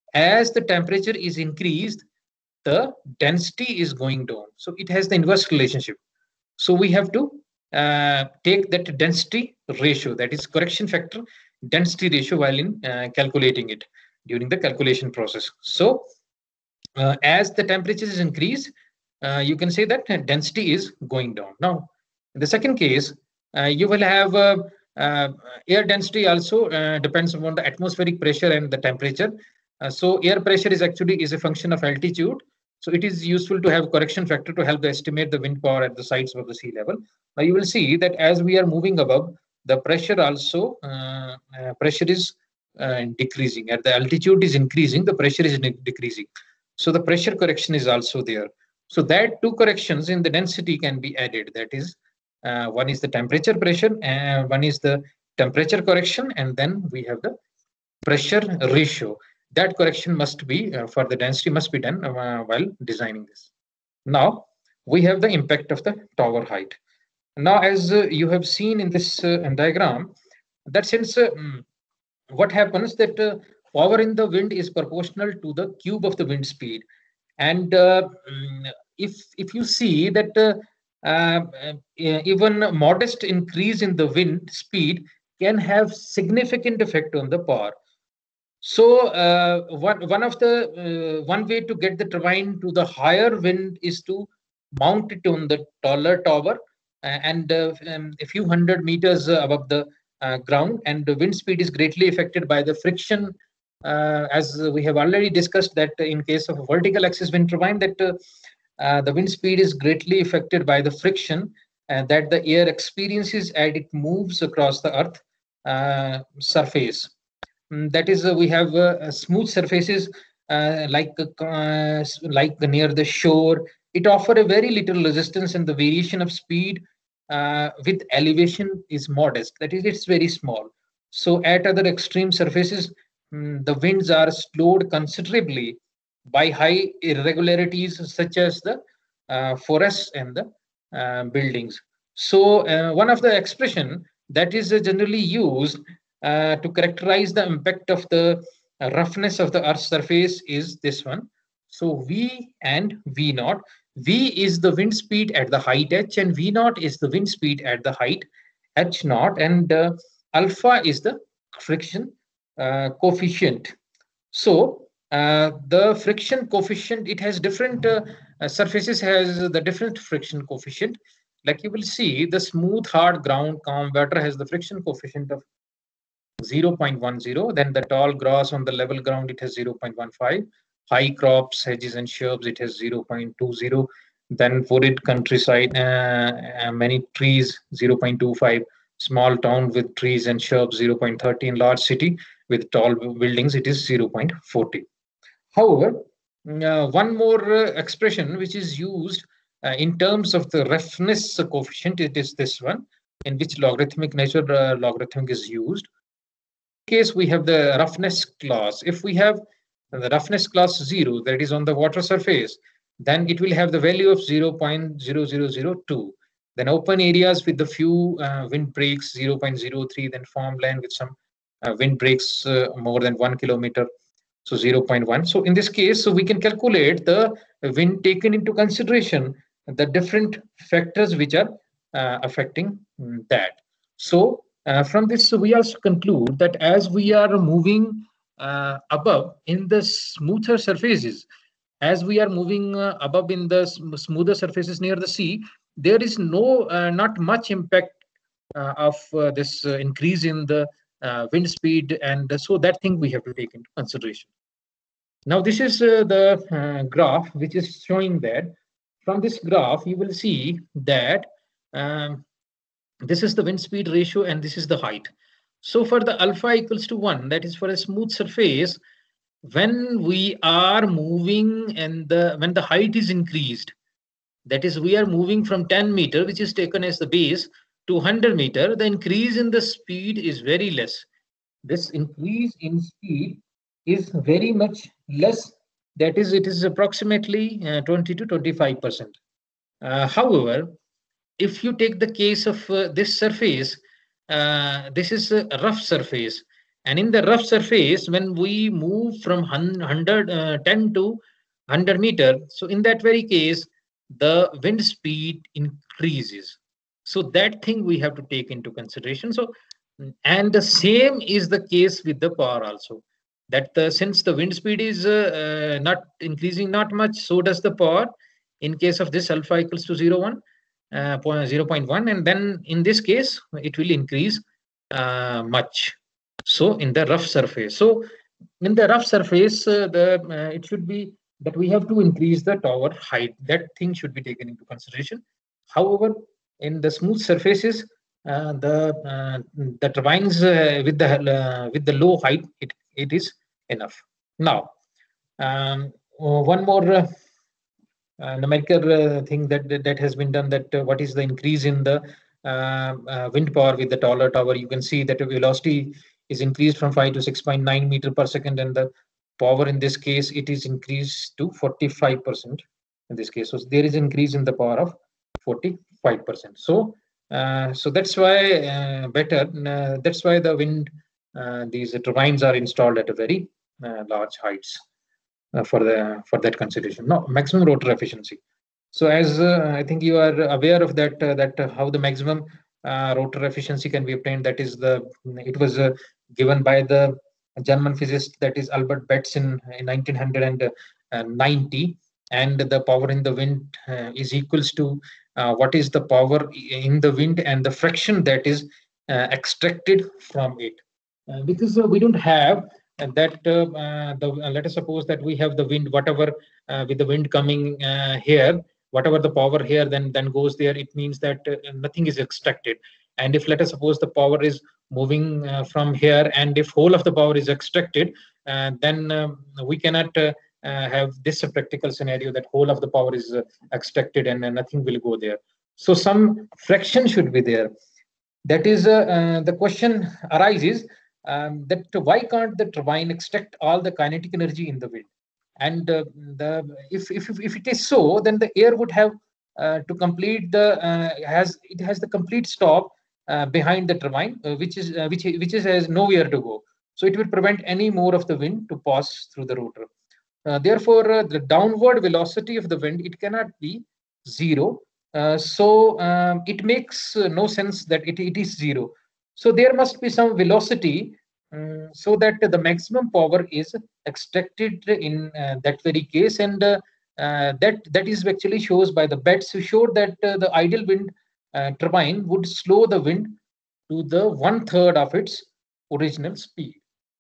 the density is going down. So it has the inverse relationship. So we have to take that density ratio, that is correction factor density ratio, while in calculating it during the calculation process. So as the temperature is increased, you can say that density is going down. Now in the second case, you will have air density also depends upon the atmospheric pressure and the temperature. So air pressure is actually a function of altitude. So it is useful to have correction factor to help estimate the wind power at the sites above the sea level. Now you will see that as we are moving above, the pressure also pressure is decreasing. At the altitude is increasing, the pressure is decreasing. So the pressure correction is also there. So that two corrections in the density can be added. That is, one is the temperature pressure, and one is the temperature correction, and then we have the pressure ratio. That correction must be for the density must be done while designing this. Now we have the impact of the tower height. Now, as you have seen in this diagram, that since what happens that power in the wind is proportional to the cube of the wind speed, and if you see that even modest increase in the wind speed can have significant effect on the power. So one way to get the turbine to the higher wind is to mount it on the taller tower and a few hundred meters above the ground, and the wind speed is greatly affected by the friction, as we have already discussed that in case of a vertical axis wind turbine, that the wind speed is greatly affected by the friction that the air experiences as it moves across the earth surface. That is, we have smooth surfaces like near the shore. It offers a very little resistance, and the variation of speed with elevation is modest. That is, it's very small. So at other extreme surfaces, the winds are slowed considerably by high irregularities such as the forests and the buildings. So one of the expression that is generally used to characterize the impact of the roughness of the Earth's surface is this one. So V and V naught. V is the wind speed at the height h, and V naught is the wind speed at the height h naught, and alpha is the friction coefficient. So the friction coefficient, it has different surfaces has the different friction coefficient. Like you will see, the smooth, hard ground, calm water has the friction coefficient of 0.10. Then the tall grass on the level ground, it has 0.15. High crops, hedges and shrubs, it has 0.20. Then wooded countryside, many trees, 0.25. Small town with trees and shrubs, 0.30. Large city with tall buildings, it is 0.40. However, one more expression which is used in terms of the roughness coefficient, it is this one, in which logarithmic nature logarithmic is used. In case we have the roughness class, if we have the roughness class 0, that is on the water surface, then it will have the value of 0.0002. Then open areas with the few wind breaks, 0.03. Then farmland with some wind breaks more than 1 kilometer, so 0.1. So in this case, so we can calculate the wind taken into consideration, the different factors which are affecting that. So from this, we also conclude that as we are moving above in the smoother surfaces, as we are moving above in the smoother surfaces near the sea, there is not much impact of this increase in the wind speed, and so that thing we have to take into consideration. Now this is the graph which is showing that. From this graph you will see that this is the wind speed ratio and this is the height. So for the alpha equals to 1, that is for a smooth surface, when we are moving and when the height is increased, that is we are moving from 10 meter, which is taken as the base, to 100 meter, the increase in the speed is very less. This increase in speed is very much less. That is, it is approximately 20 to 25%. However, if you take the case of this surface, this is a rough surface. And in the rough surface, when we move from 10 to 100 meter, so in that very case, the wind speed increases. So that thing we have to take into consideration. So, and the same is the case with the power also. That since the wind speed is not increasing not much, so does the power. In case of this, alpha equals to 0.1, and then in this case, it will increase much. So in the rough surface, so in the rough surface, it should be that we have to increase the tower height. That thing should be taken into consideration. However, in the smooth surfaces, the turbines with the low height, it is enough. Now, one more numerical thing that has been done, that what is the increase in the wind power with the taller tower. You can see that the velocity is increased from 5 to 6.9 meter per second, and the power in this case, it is increased to 45% in this case. So there is increase in the power of 45%. So so that's why that's why the wind, these turbines are installed at a very large heights for that consideration. Now, maximum rotor efficiency. So as I think you are aware of that, how the maximum rotor efficiency can be obtained. That is it was given by the German physicist, that is Albert Betz in 1990, and the power in the wind is equals to what is the power in the wind and the friction that is extracted from it. Because we don't have that let us suppose that we have the wind, whatever with the wind coming here, whatever the power here then goes there, it means that nothing is extracted. And if let us suppose the power is moving from here, and if whole of the power is extracted, then we cannot have this practical scenario that whole of the power is extracted and nothing will go there. So some friction should be there. That is, the question arises that why can't the turbine extract all the kinetic energy in the wind? And if it is so, then the air would have to complete the it has the complete stop behind the turbine, which has nowhere to go. So it will prevent any more of the wind to pass through the rotor. Therefore, the downward velocity of the wind, it cannot be zero. It makes no sense that it is zero. So there must be some velocity so that the maximum power is extracted in that very case. And that is actually shows by the bets who showed that the ideal wind turbine would slow the wind to the 1/3 of its original speed.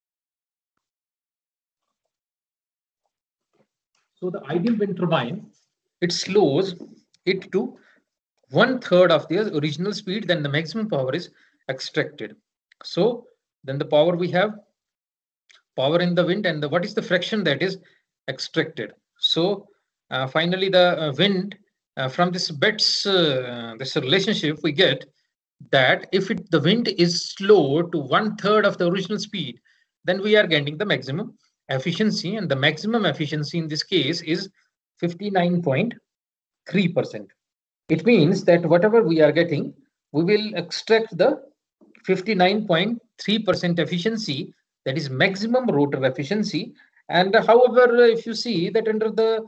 So the ideal wind turbine, it slows it to 1/3 of the original speed, then the maximum power is extracted. So then the power we have, power in the wind, and what is the fraction that is extracted. So finally the wind from this bets, this relationship we get that if the wind is slow to 1/3 of the original speed, then we are getting the maximum efficiency, and the maximum efficiency in this case is 59.3%. It means that whatever we are getting, we will extract the 59.3% efficiency, that is maximum rotor efficiency. And however, if you see that under the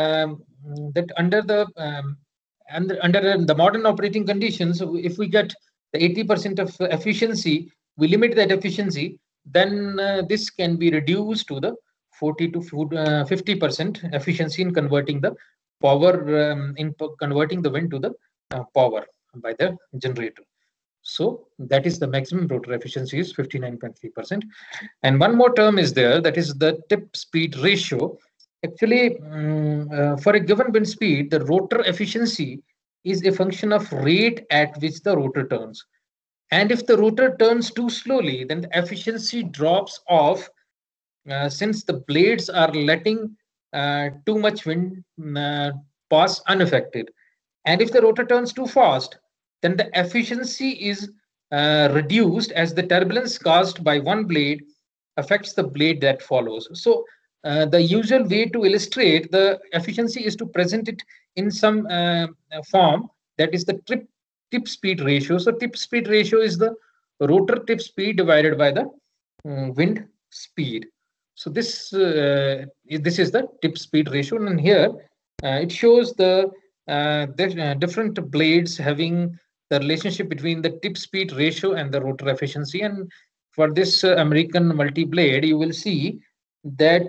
modern operating conditions, if we get the 80% of efficiency, we limit that efficiency, then this can be reduced to the 40 to 50% efficiency in converting the power, converting the wind to the power by the generator. So that is the maximum rotor efficiency is 59.3%. And one more term is there, that is the tip speed ratio. Actually, for a given wind speed, the rotor efficiency is a function of rate at which the rotor turns. And if the rotor turns too slowly, then the efficiency drops off since the blades are letting too much wind pass unaffected. And if the rotor turns too fast, then the efficiency is reduced as the turbulence caused by one blade affects the blade that follows. So the usual way to illustrate the efficiency is to present it in some form, that is the tip speed ratio. So tip speed ratio is the rotor tip speed divided by the wind speed. So this is the tip speed ratio, and here it shows the different blades having the relationship between the tip speed ratio and the rotor efficiency. And for this American multi-blade, you will see that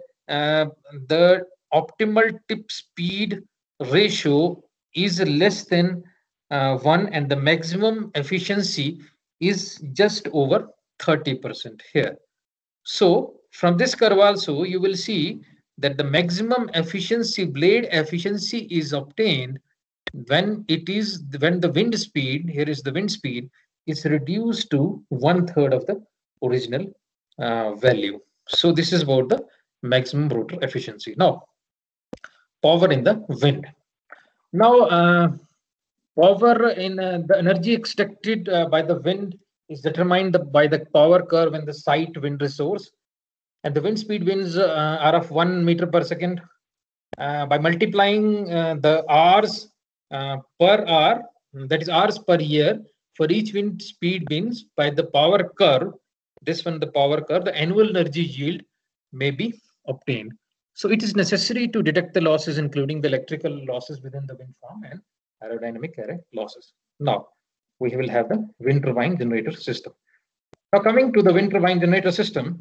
the optimal tip speed ratio is less than 1, and the maximum efficiency is just over 30% here. So from this curve also, you will see that the maximum efficiency, blade efficiency, is obtained when the wind speed, here is the wind speed, is reduced to 1/3 of the original value. So this is about the maximum rotor efficiency. Now, power in the wind. Now, power in the energy extracted by the wind is determined by the power curve and the site wind resource. And the wind speed winds are of 1 meter per second. By multiplying the hours per hour, that is hours per year, for each wind speed winds by the power curve, this one, the power curve, the annual energy yield may be obtained. So it is necessary to detect the losses, including the electrical losses within the wind farm and aerodynamic array losses. Now, we will have the wind turbine generator system. Now, coming to the wind turbine generator system.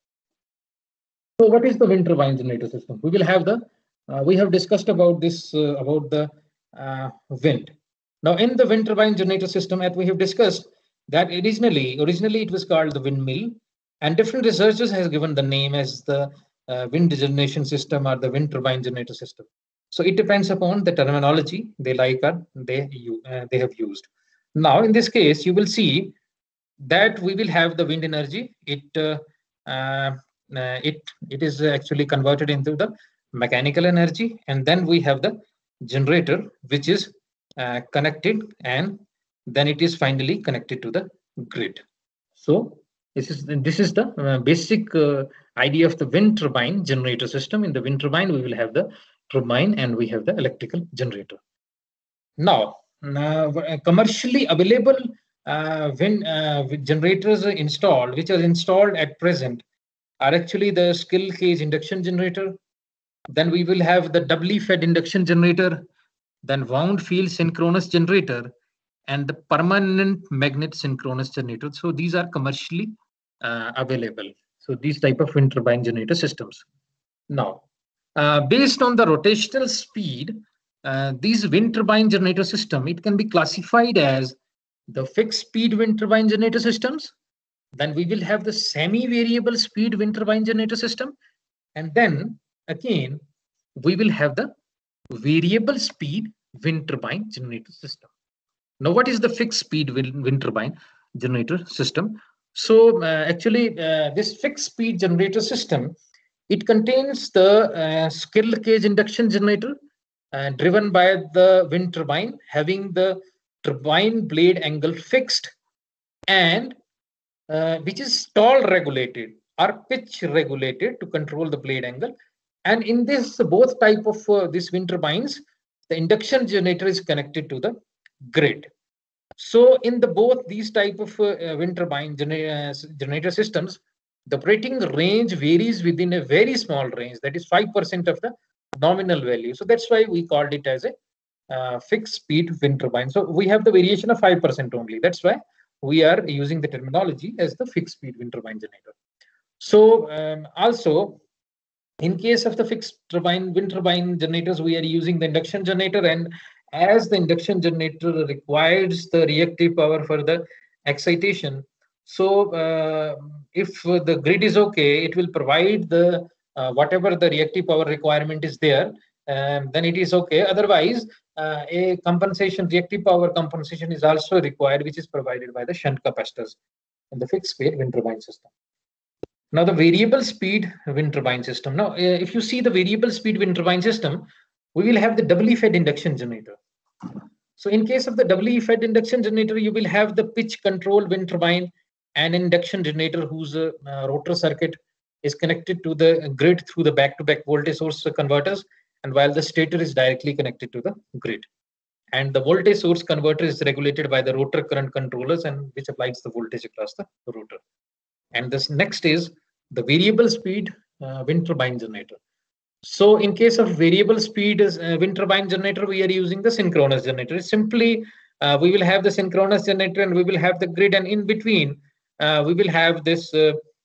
So what is the wind turbine generator system? We will have the, we have discussed about this, about the wind. Now, in the wind turbine generator system, as we have discussed, that originally it was called the windmill, and different researchers has given the name as the wind generation system or the wind turbine generator system. So it depends upon the terminology they like or they have used. Now, in this case, you will see that we will have the wind energy. It is actually converted into the mechanical energy, and then we have the generator, which is connected, and then it is finally connected to the grid. So this is the basic idea of the wind turbine generator system. In the wind turbine, we will have the turbine and we have the electrical generator. Now, commercially available wind generators installed, which are installed at present, are actually the skill cage induction generator. Then we will have the doubly fed induction generator, then wound field synchronous generator, and the permanent magnet synchronous generator. So these are commercially available. So these type of wind turbine generator systems. Now, based on the rotational speed, these wind turbine generator system, it can be classified as the fixed speed wind turbine generator systems. Then we will have the semi-variable speed wind turbine generator system. And then again, we will have the variable speed wind turbine generator system. Now, what is the fixed speed wind turbine generator system? So actually, this fixed speed generator system, it contains the skill cage induction generator driven by the wind turbine, having the turbine blade angle fixed, and which is stall regulated or pitch regulated to control the blade angle. And in this both type of these wind turbines, the induction generator is connected to the grid. So in the both these type of wind turbine generator systems, the operating range varies within a very small range, that is 5% of the nominal value. So that's why we called it as a fixed speed wind turbine. So we have the variation of 5% only. That's why we are using the terminology as the fixed speed wind turbine generator. So also, in case of the fixed turbine wind turbine generators, we are using the induction generator, and as the induction generator requires the reactive power for the excitation, so if the grid is okay, it will provide the whatever the reactive power requirement is there, then it is okay. Otherwise, a compensation, reactive power compensation is also required, which is provided by the shunt capacitors in the fixed speed wind turbine system. Now, the variable speed wind turbine system. Now, if you see the variable speed wind turbine system, we will have the doubly fed induction generator. So in case of the doubly fed induction generator, you will have the pitch control wind turbine and induction generator whose rotor circuit is connected to the grid through the back-to-back voltage source converters, and while the stator is directly connected to the grid. And the voltage source converter is regulated by the rotor current controllers, and which applies the voltage across the rotor. And this next is the variable speed wind turbine generator. So in case of variable speed wind turbine generator, we are using the synchronous generator. Simply, we will have the synchronous generator and we will have the grid, and in between, we will have this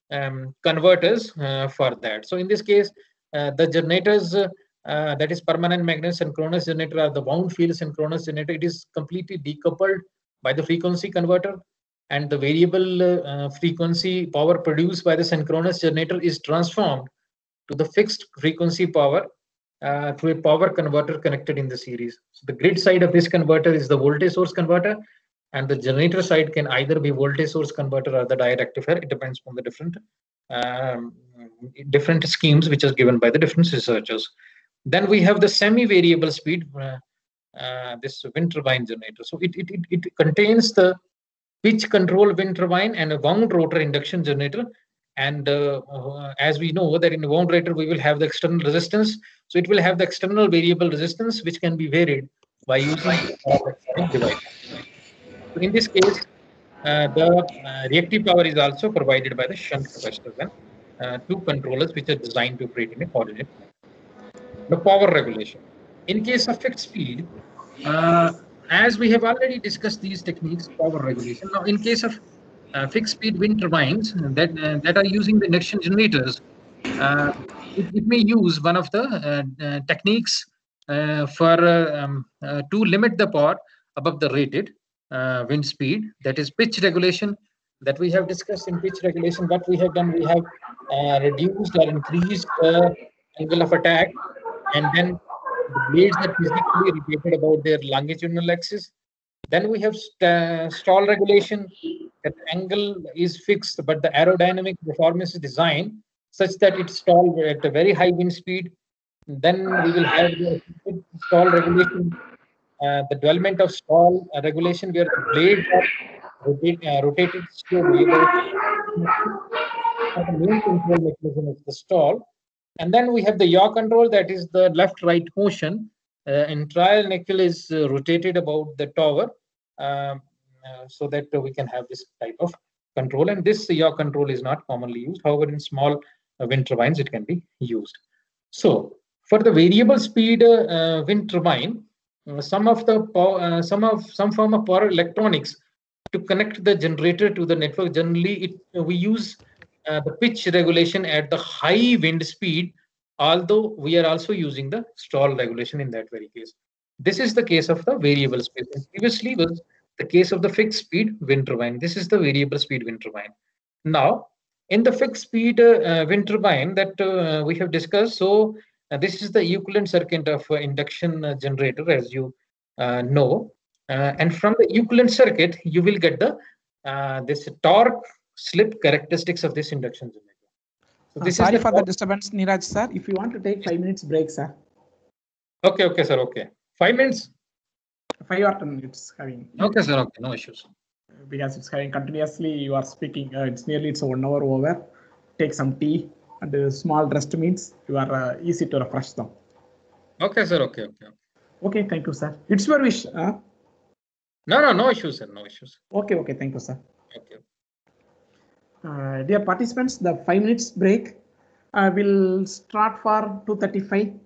converters for that. So in this case, the generators, that is permanent magnet synchronous generator or the wound field synchronous generator, it is completely decoupled by the frequency converter, and the variable frequency power produced by the synchronous generator is transformed to the fixed frequency power through a power converter connected in the series. So the grid side of this converter is the voltage source converter, and the generator side can either be voltage source converter or the diode rectifier. It depends on the different schemes which is given by the different researchers. Then we have the semi-variable speed, this wind turbine generator. So it contains the pitch control wind turbine and a wound rotor induction generator. And as we know that in the wound rotor, we will have the external resistance. So it will have the external variable resistance, which can be varied by using the device. So in this case, the reactive power is also provided by the shunt capacitors and two controllers which are designed to operate in a coordinate manner. The power regulation. In case of fixed speed, as we have already discussed these techniques, power regulation. Now, in case of fixed speed wind turbines that are using the induction generators, it may use one of the techniques to limit the power above the rated wind speed, that is pitch regulation, that we have discussed. In pitch regulation, what we have done, we have reduced or increased angle of attack, and then the blades are physically rotated about their longitudinal axis. Then we have stall regulation, that angle is fixed, but the aerodynamic performance is designed such that it stalls at a very high wind speed. Then we will have the stall regulation, the development of stall regulation, where the blades are rotated slowly. The main control mechanism is the stall. And then we have the yaw control, that is the left-right motion. In trial, nickel is rotated about the tower, so that we can have this type of control. And this yaw control is not commonly used. However, in small wind turbines, it can be used. So for the variable speed wind turbine, some form of power electronics to connect the generator to the network. Generally, we use the pitch regulation at the high wind speed, although we are also using the stall regulation in that very case. This is the case of the variable speed. Previously was the case of the fixed speed wind turbine. This is the variable speed wind turbine. Now, in the fixed speed wind turbine that we have discussed, so this is the equivalent circuit of induction generator, as you know. And from the equivalent circuit, you will get the this torque slip characteristics of this induction generator. So this Sorry is for the disturbance, Neeraj sir. If you want to take 5 minutes break, sir. Okay, sir. Okay, 5 minutes. 5 or 10 minutes having. Okay, sir. Okay, no issues. Because it's having continuously, you are speaking. It's a 1 hour over. Take some tea and a small rest means you are easy to refresh them. Okay, sir. Okay. Okay, thank you, sir. It's your wish. No issues, sir. No issues. Okay, thank you, sir. Okay. Dear participants, the 5 minutes break will start for 2:35.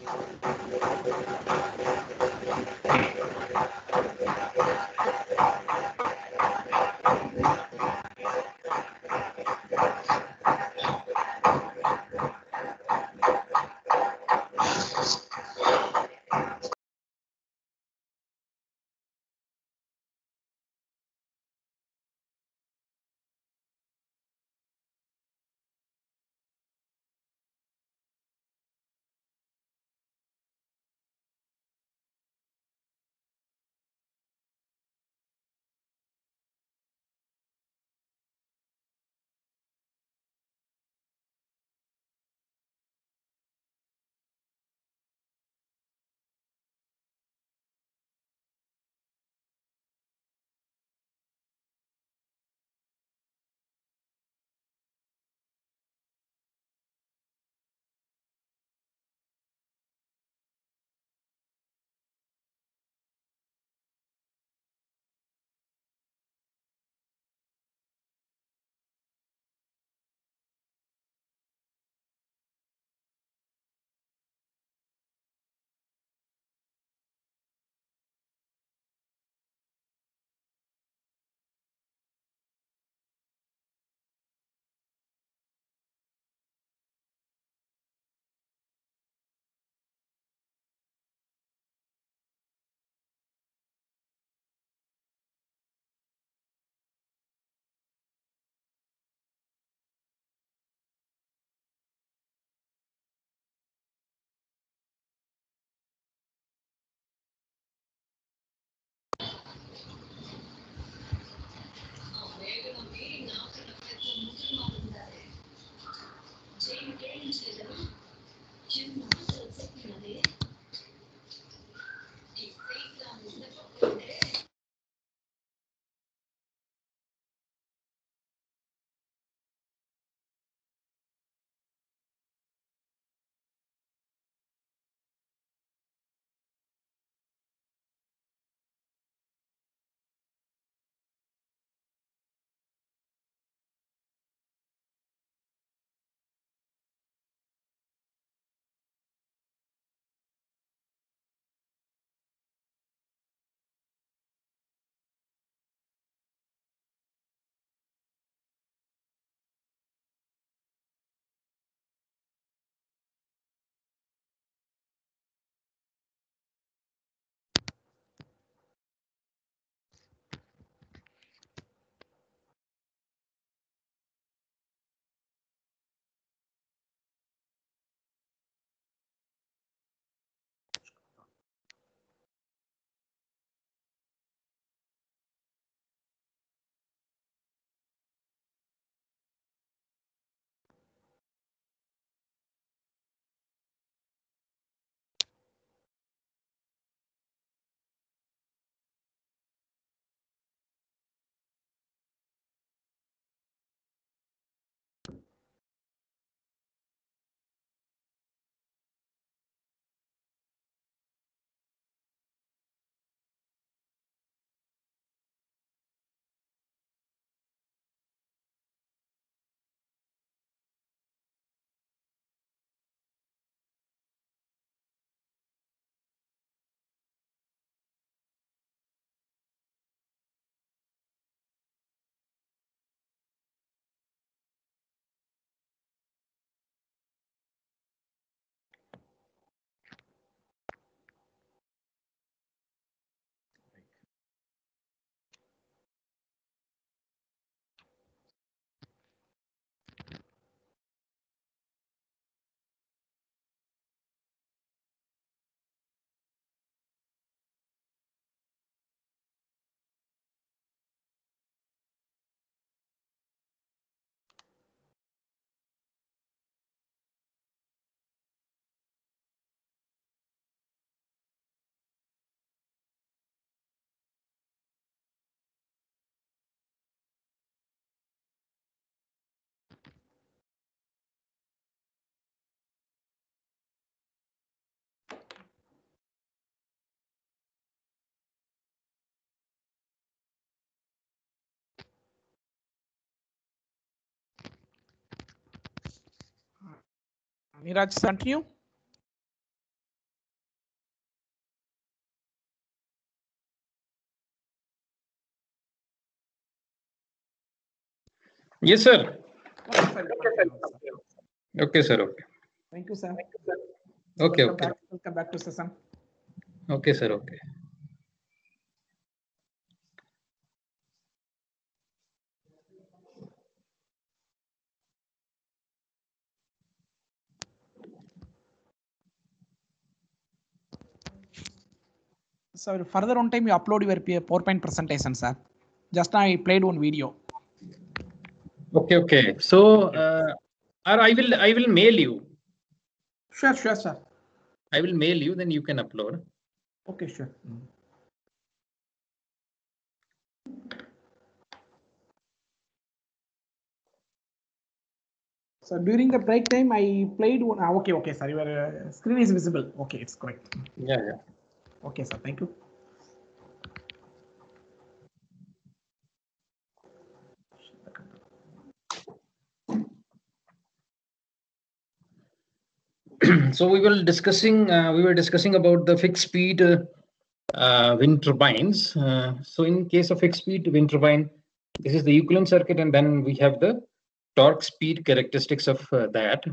Niraj, continue. Yes, sir. Okay, sir. Okay, sir. Okay. Thank you, sir. Okay. Welcome Okay. back. Welcome back to session. Okay, sir. Okay. So further on time, you upload your PowerPoint presentation, sir. Just now I played one video. Okay. Okay. So, or I will mail you. Sure, sir. I will mail you. Then you can upload. Okay, sure. So during the break time, I played one. Okay, sir. Your screen is visible. Okay, it's correct. Yeah. Yeah. Okay, sir. Thank you. So we were discussing about the fixed speed wind turbines. So in case of fixed speed wind turbine, this is the equivalent circuit, and then we have the torque speed characteristics of that.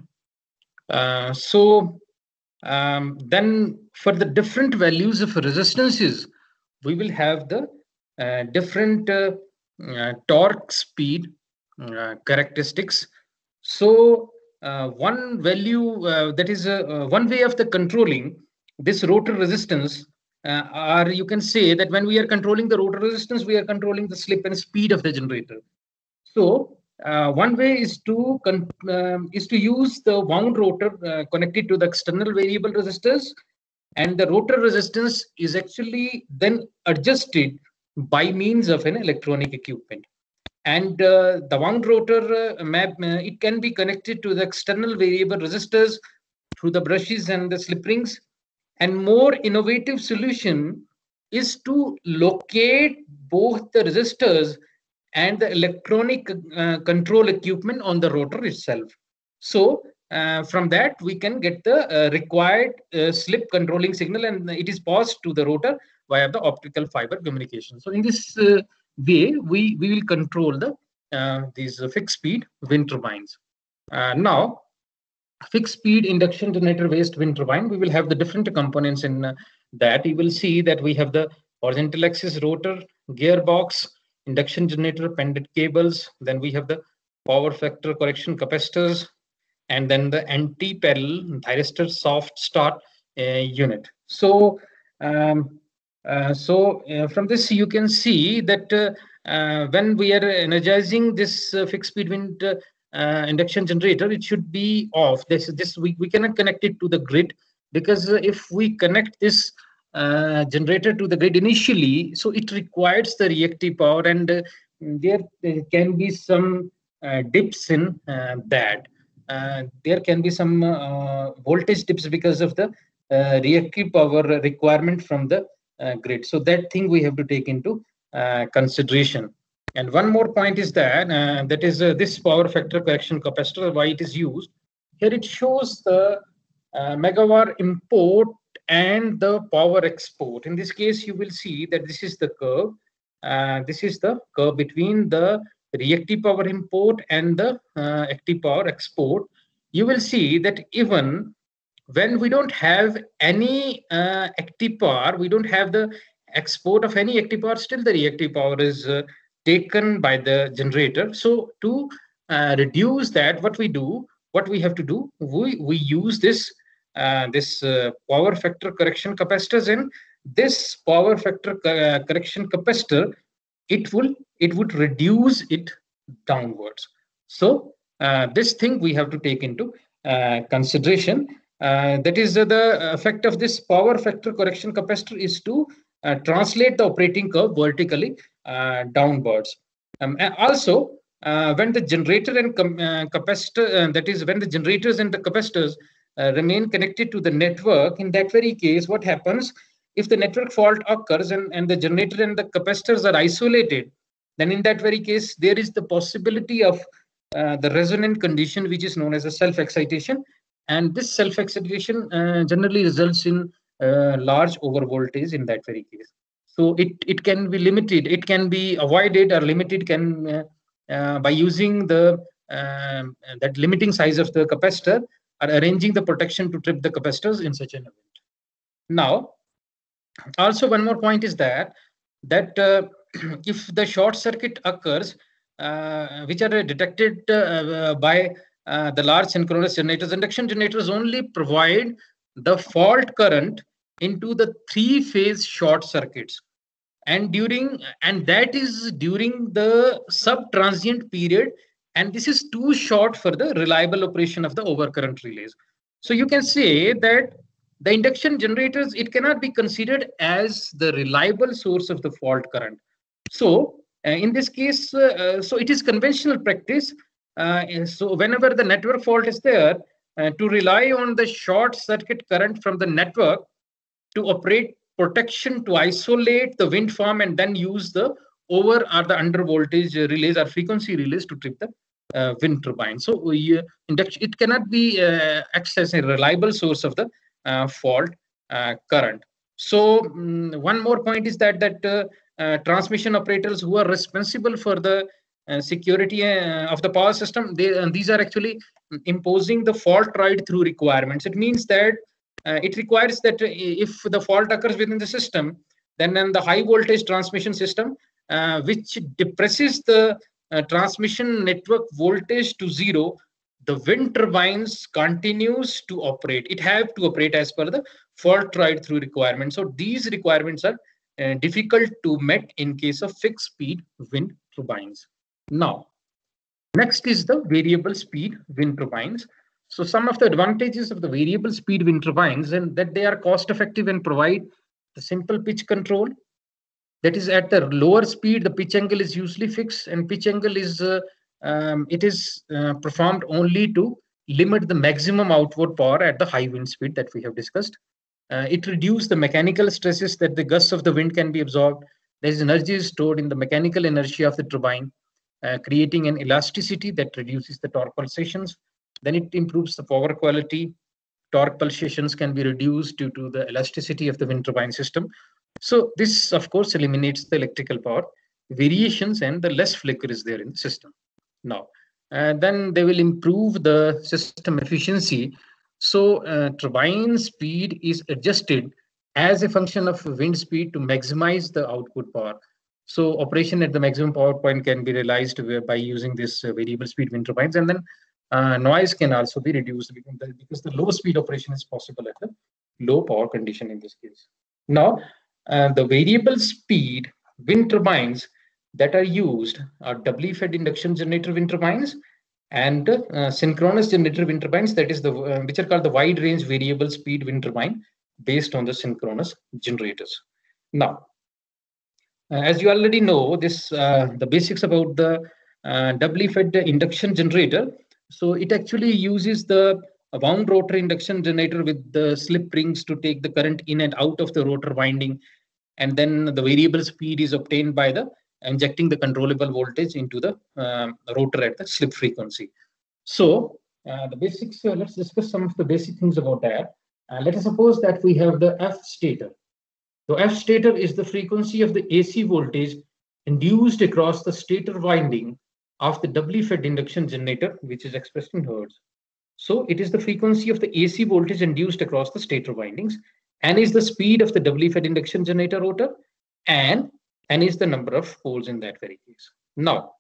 Then for the different values of resistances, we will have the different torque speed characteristics. So one value that is one way of the controlling this rotor resistance, or you can say that when we are controlling the rotor resistance, we are controlling the slip and speed of the generator. So one way is to use the wound rotor connected to the external variable resistors, and the rotor resistance is actually then adjusted by means of an electronic equipment. And the wound rotor map, it can be connected to the external variable resistors through the brushes and the slip rings. And more innovative solution is to locate both the resistors and the electronic control equipment on the rotor itself. So from that we can get the required slip controlling signal, and it is passed to the rotor via the optical fiber communication. So in this way, we will control the these fixed speed wind turbines. Now, fixed speed induction generator based wind turbine, we will have the different components in that. You will see that we have the horizontal axis rotor, gearbox, induction generator, pendant cables. Then we have the power factor correction capacitors, and then the anti-parallel thyristor soft start unit. So, from this you can see that when we are energizing this fixed speed wind induction generator, it should be off. We cannot connect it to the grid, because if we connect this generator to the grid initially, so it requires the reactive power, and there can be some dips in that. There can be some voltage dips because of the reactive power requirement from the grid. So that thing we have to take into consideration. And one more point is that this power factor correction capacitor, why it is used. Here it shows the megawatt import and the power export. In this case, you will see that this is the curve. This is the curve between the reactive power import and the active power export. You will see that even when we don't have any active power, we don't have the export of any active power, still the reactive power is taken by the generator. So to reduce that, what we have to do, we use this power factor correction capacitors. And this power factor correction capacitor, it would reduce it downwards. So this thing we have to take into consideration. That is the effect of this power factor correction capacitor is to translate the operating curve vertically downwards. And also, when the generator and capacitor, that is when the generators and the capacitors remain connected to the network, in that very case, what happens if the network fault occurs and the generator and the capacitors are isolated, then in that very case, there is the possibility of the resonant condition, which is known as a self-excitation. And this self-excitation generally results in large overvoltage in that very case. So it can be limited, it can be avoided or limited, can by using the that limiting size of the capacitor, are arranging the protection to trip the capacitors in such an event. Now, also one more point is that if the short circuit occurs, which are detected by the large synchronous generators, induction generators only provide the fault current into the three-phase short circuits, and that is during the sub-transient period, and this is too short for the reliable operation of the overcurrent relays. So you can say that the induction generators, it cannot be considered as the reliable source of the fault current. So in this case, so it is conventional practice. So whenever the network fault is there, to rely on the short circuit current from the network to operate protection to isolate the wind farm, and then use the over or the under voltage relays or frequency relays to trip the wind turbine. So induction, it cannot be acts as a reliable source of the fault current. So one more point is that transmission operators who are responsible for the security of the power system, these are actually imposing the fault ride through requirements. It means that it requires that if the fault occurs within the system, then the high voltage transmission system, which depresses the transmission network voltage to zero, the wind turbines continues to operate. It have to operate as per the fault ride through requirements. So these requirements are difficult to meet in case of fixed speed wind turbines. Now, next is the variable speed wind turbines. So some of the advantages of the variable speed wind turbines, and that they are cost effective and provide the simple pitch control. That is, at the lower speed, the pitch angle is usually fixed, and pitch angle is performed only to limit the maximum outward power at the high wind speed that we have discussed. It reduces the mechanical stresses that the gusts of the wind can be absorbed. There is energy stored in the mechanical inertia of the turbine, creating an elasticity that reduces the torque pulsations. Then it improves the power quality. Torque pulsations can be reduced due to the elasticity of the wind turbine system. So this, of course, eliminates the electrical power variations, and the less flicker is there in the system. Now, then they will improve the system efficiency. So turbine speed is adjusted as a function of wind speed to maximize the output power. So operation at the maximum power point can be realized by using this variable speed wind turbines, and then noise can also be reduced because the low speed operation is possible at the low power condition in this case. Now, the variable speed wind turbines that are used are doubly fed induction generator wind turbines and synchronous generator wind turbines, that is the which are called the wide range variable speed wind turbine based on the synchronous generators. Now, as you already know, this the basics about the doubly fed induction generator. So it actually uses the wound rotor induction generator with the slip rings to take the current in and out of the rotor winding, and then the variable speed is obtained by the injecting the controllable voltage into the rotor at the slip frequency. So the basics, let's discuss some of the basic things about that. Let us suppose that we have the F stator. So F stator is the frequency of the AC voltage induced across the stator winding of the doubly fed induction generator, which is expressed in hertz. So it is the frequency of the AC voltage induced across the stator windings, and is the speed of the doubly fed induction generator rotor, and is the number of poles in that very case. Now,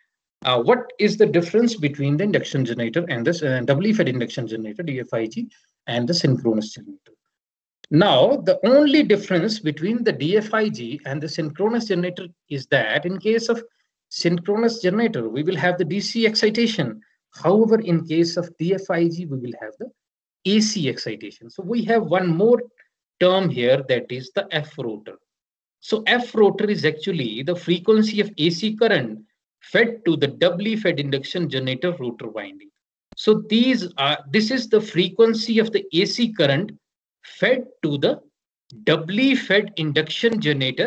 what is the difference between the induction generator and this doubly fed induction generator, DFIG, and the synchronous generator? Now, the only difference between the DFIG and the synchronous generator is that in case of synchronous generator, we will have the DC excitation. However, in case of DFIG, we will have the AC excitation. So we have one more term here, that is the F rotor. So F rotor is actually the frequency of AC current fed to the doubly fed induction generator rotor winding. So this is the frequency of the AC current fed to the doubly fed induction generator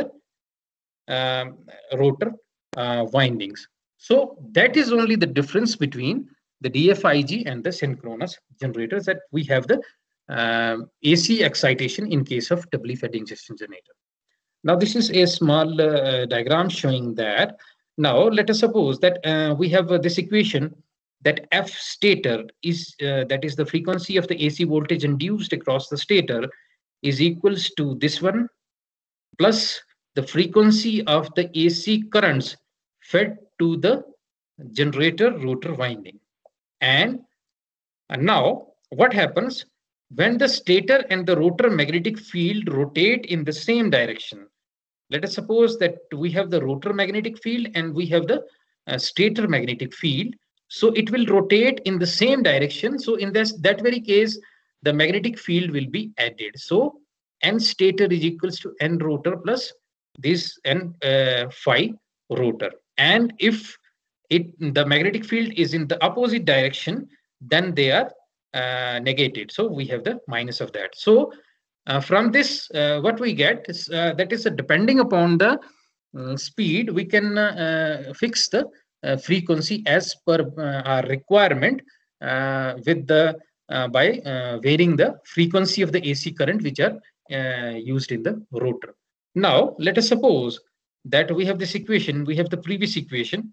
rotor windings. So that is only the difference between the DFIG and the synchronous generators, that we have the AC excitation in case of doubly fed induction generator. Now, this is a small diagram showing that Now, let us suppose that we have this equation that F stator is, that is the frequency of the AC voltage induced across the stator, is equals to this one plus the frequency of the AC currents fed to the generator rotor winding. And now what happens when the stator and the rotor magnetic field rotate in the same direction? Let us suppose that we have the rotor magnetic field and we have the stator magnetic field. So it will rotate in the same direction. So in that very case, the magnetic field will be added. So N stator is equals to N rotor plus this N phi rotor. And if the magnetic field is in the opposite direction, then they are negated. So we have the minus of that. So from this, what we get is that is depending upon the speed, we can fix the frequency as per our requirement with the by varying the frequency of the AC current which are used in the rotor. Now, let us suppose that we have this equation, we have the previous equation,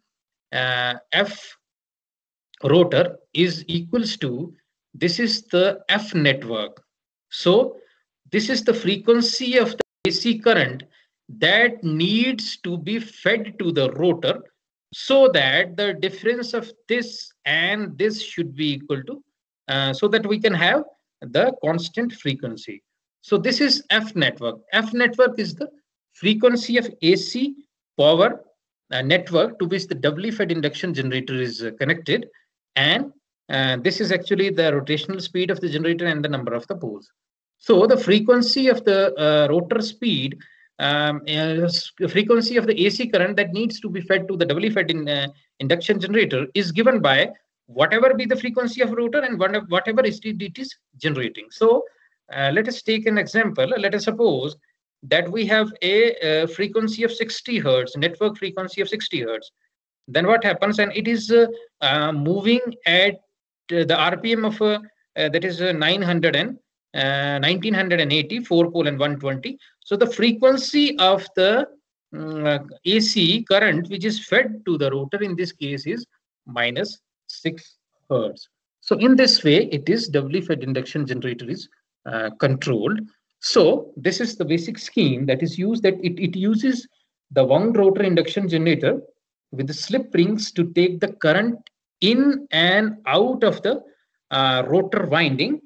F rotor is equals to, this is the F network. So this is the frequency of the AC current that needs to be fed to the rotor, so that the difference of this and this should be equal to, so that we can have the constant frequency. So this is F network. F network is the frequency of AC power network to which the doubly fed induction generator is connected, and this is actually the rotational speed of the generator and the number of the poles. So the frequency of the rotor speed is the frequency of the AC current that needs to be fed to the doubly fed induction generator is given by whatever be the frequency of rotor and whatever it is generating. So let us take an example. Let us suppose that we have a frequency of 60 hertz, network frequency of 60 hertz. Then what happens? And it is moving at the RPM of that is 1980, 4 pole and 120. So the frequency of the AC current which is fed to the rotor in this case is minus 6 hertz. So in this way, it is doubly fed induction generator is controlled. So this is the basic scheme that is used, that it uses the wound rotor induction generator with the slip rings to take the current in and out of the rotor winding,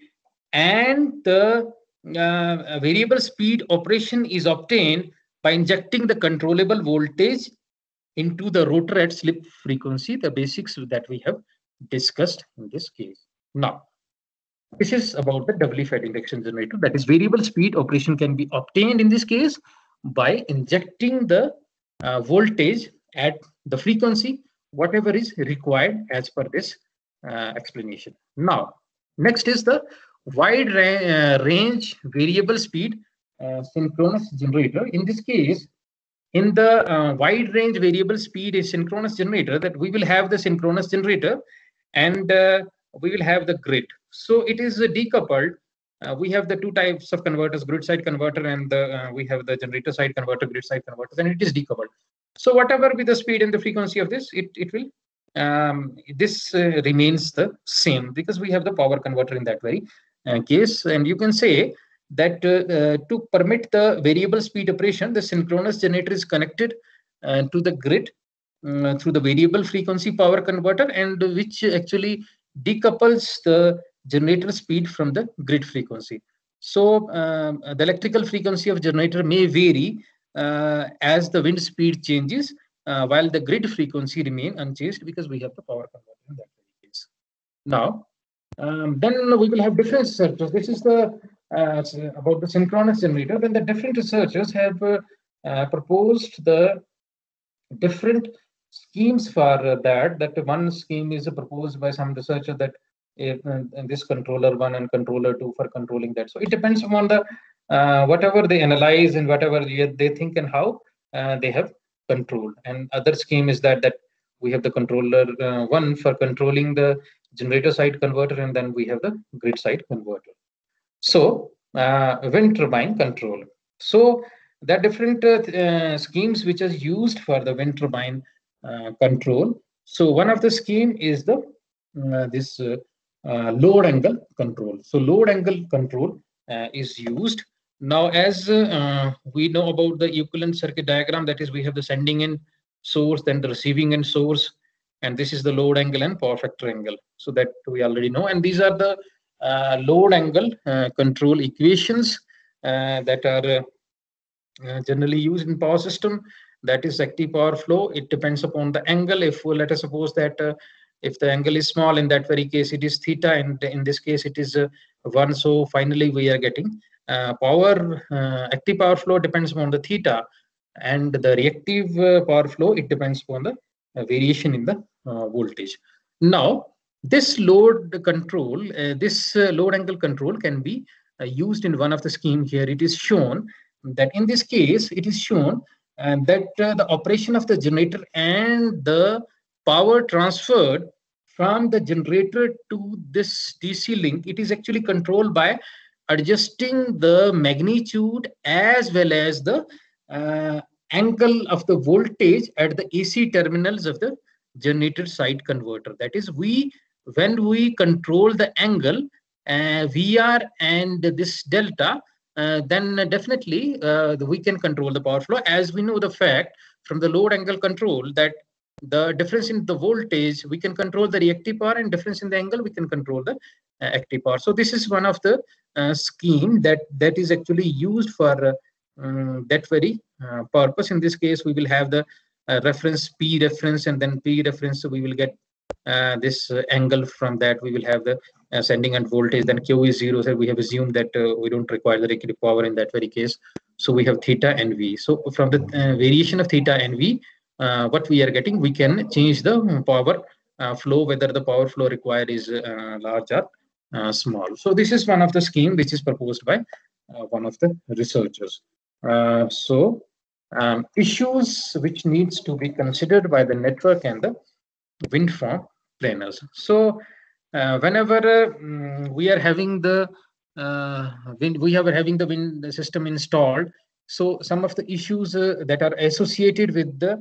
and the variable speed operation is obtained by injecting the controllable voltage into the rotor at slip frequency, the basics that we have discussed in this case. Now, this is about the doubly fed induction generator, that is variable speed operation can be obtained in this case by injecting the voltage at the frequency whatever is required as per this explanation. Now, next is the wide range variable speed synchronous generator. In this case, in the wide range variable speed is synchronous generator, that we will have the synchronous generator and we will have the grid. So it is decoupled. We have the two types of converters, grid side converter, and we have the generator side converter, grid side converters, and it is decoupled. So whatever be the speed and the frequency of this, it will this remains the same, because we have the power converter in that very case. And you can say that to permit the variable speed operation, the synchronous generator is connected to the grid through the variable frequency power converter, and which actually decouples the generator speed from the grid frequency. So the electrical frequency of generator may vary as the wind speed changes, while the grid frequency remain unchanged, because we have the power converter in that case. Now, then we will have different researchers. This is the about the synchronous generator. Then the different researchers have proposed the different schemes for that. That one scheme is proposed by some researcher, that this controller 1 and controller 2 for controlling that. So it depends upon the whatever they analyze and whatever they think and how they have controlled. And other scheme is that we have the controller 1 for controlling the generator side converter, and then we have the grid side converter. So wind turbine control. So there are different schemes which are used for the wind turbine control. So one of the scheme is the this load angle control. So load angle control is used. Now, as we know about the equivalent circuit diagram, that is, we have the sending in source, then the receiving in source, and this is the load angle and power factor angle. So that we already know, and these are the load angle control equations that are generally used in power system. That is active power flow. It depends upon the angle. If let us suppose that if the angle is small, in that very case it is theta, and in this case it is 1. So finally we are getting power active power flow depends upon the theta, and the reactive power flow, it depends upon the variation in the voltage. Now this load control, this load angle control can be used in one of the scheme. Here it is shown that in this case it is shown that the operation of the generator and the power transferred from the generator to this DC link, it is actually controlled by adjusting the magnitude as well as the angle of the voltage at the AC terminals of the generator side converter. That is, when we control the angle VR and this delta, then definitely we can control the power flow. As we know the fact from the load angle control that the difference in the voltage, we can control the reactive power, and difference in the angle, we can control the active power. So this is one of the scheme that is actually used for that very purpose. In this case, we will have the reference P reference, and then P reference, so we will get this angle. From that we will have the sending end voltage, then Q is 0. So we have assumed that we don't require the reactive power in that very case. So we have theta and V. So from the variation of theta and V, what we are getting, we can change the power flow, whether the power flow required is large or small. So this is one of the scheme which is proposed by one of the researchers. Issues which needs to be considered by the network and the wind farm planners. So whenever we are having the wind system installed, so some of the issues that are associated with the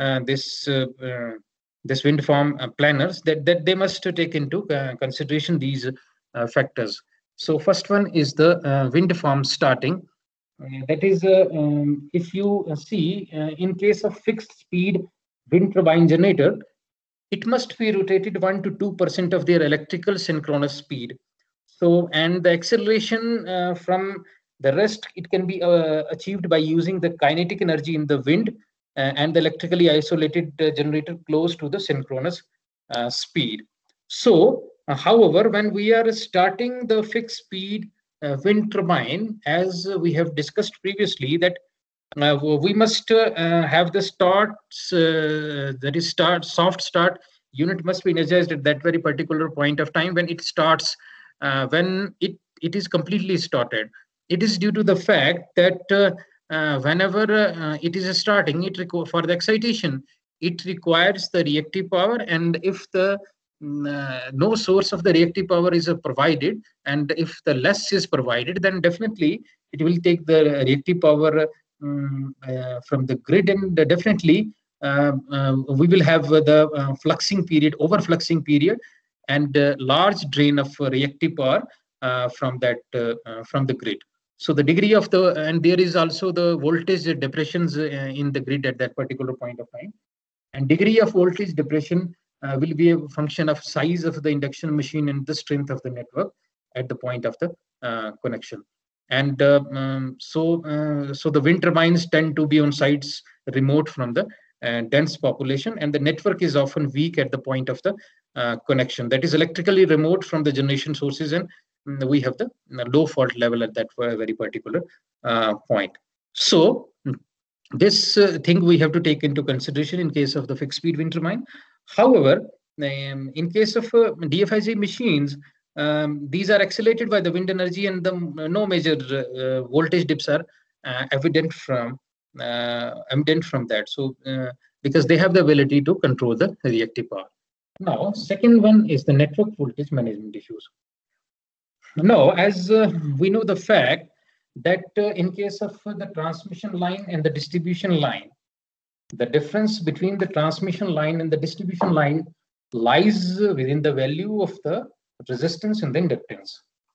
this wind farm planners, that they must take into consideration these factors. So first one is the wind farm starting. That is, if you see, in case of fixed speed wind turbine generator, it must be rotated 1 to 2% of their electrical synchronous speed. So, and the acceleration from the rest, it can be achieved by using the kinetic energy in the wind and the electrically isolated generator close to the synchronous speed. So, however, when we are starting the fixed speed wind turbine, as we have discussed previously, that we must have the starts, that is soft start unit must be energized at that very particular point of time when it starts, when it is completely started. It is due to the fact that whenever it is starting, for the excitation, it requires the reactive power, and if the no source of the reactive power is provided, and if the less is provided, then definitely it will take the reactive power from the grid, and definitely we will have the fluxing period, overfluxing period, and large drain of reactive power from the grid. So the degree of the, and there is also the voltage depressions in the grid at that particular point of time, and degree of voltage depression will be a function of size of the induction machine and the strength of the network at the point of the connection. And so the wind turbines tend to be on sites remote from the dense population, and the network is often weak at the point of the connection, that is electrically remote from the generation sources, and we have the low fault level at that very particular point. So this thing we have to take into consideration in case of the fixed speed wind turbine. However, in case of DFIG machines, these are accelerated by the wind energy, and no major voltage dips are evident from that. So because they have the ability to control the reactive power. Now, second one is the network voltage management issues. Now, as we know the fact that in case of the transmission line and the distribution line, The difference between the transmission line and the distribution line lies within the value of the resistance and the inductance.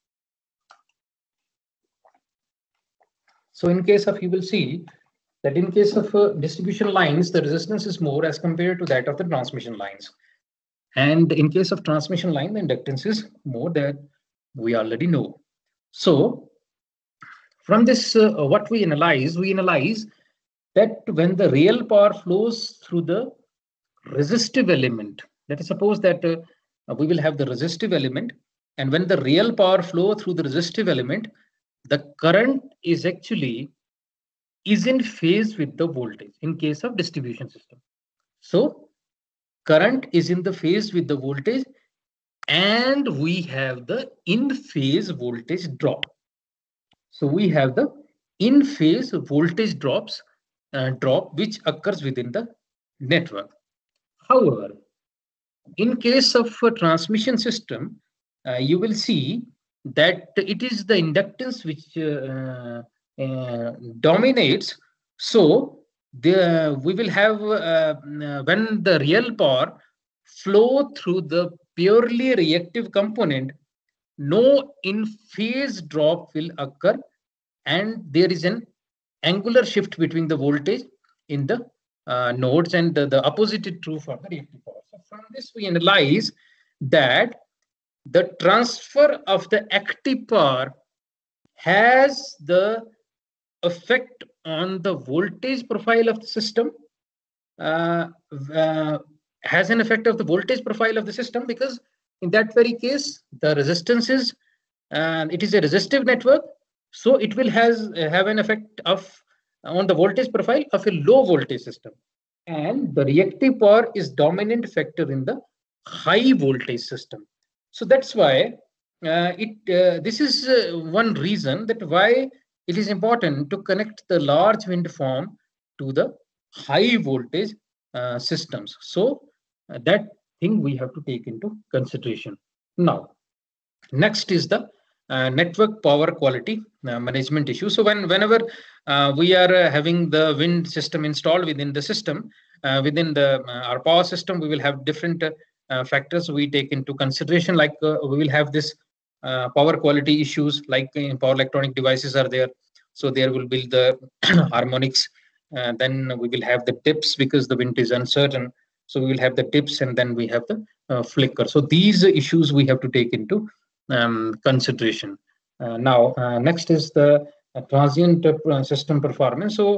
So in case of, you will see that in case of distribution lines, the resistance is more as compared to that of the transmission lines. And in case of transmission line, the inductance is more, that we already know. So from this, what we analyze that when the real power flows through the resistive element, let us suppose that we will have the resistive element, and when the real power flow through the resistive element, the current is actually in phase with the voltage in case of distribution system. So current is in the phase with the voltage, and we have the in phase voltage drop. So we have the in phase voltage drop which occurs within the network. However, in case of a transmission system, you will see that it is the inductance which dominates. So we will have when the real power flow through the purely reactive component, no in phase drop will occur, and there is an angular shift between the voltage in the nodes, and the opposite is true for the reactive power. So from this we analyze that the transfer of the active power has the effect on the voltage profile of the system, has an effect of the voltage profile of the system, because in that very case the resistance is it is a resistive network, so it will have an effect of on the voltage profile of a low voltage system, and the reactive power is dominant factor in the high voltage system. So that's why this is one reason that why it is important to connect the large wind farm to the high voltage systems. So that thing we have to take into consideration. Now, next is the network power quality management issue. So whenever we are having the wind system installed within the system, within our power system, we will have different factors we take into consideration, like we will have this power quality issues, like in power electronic devices are there. So there will be the harmonics, then we will have the dips because the wind is uncertain. So we will have the dips, and then we have the flicker. So these issues we have to take into consideration. Now, next is the transient system performance. So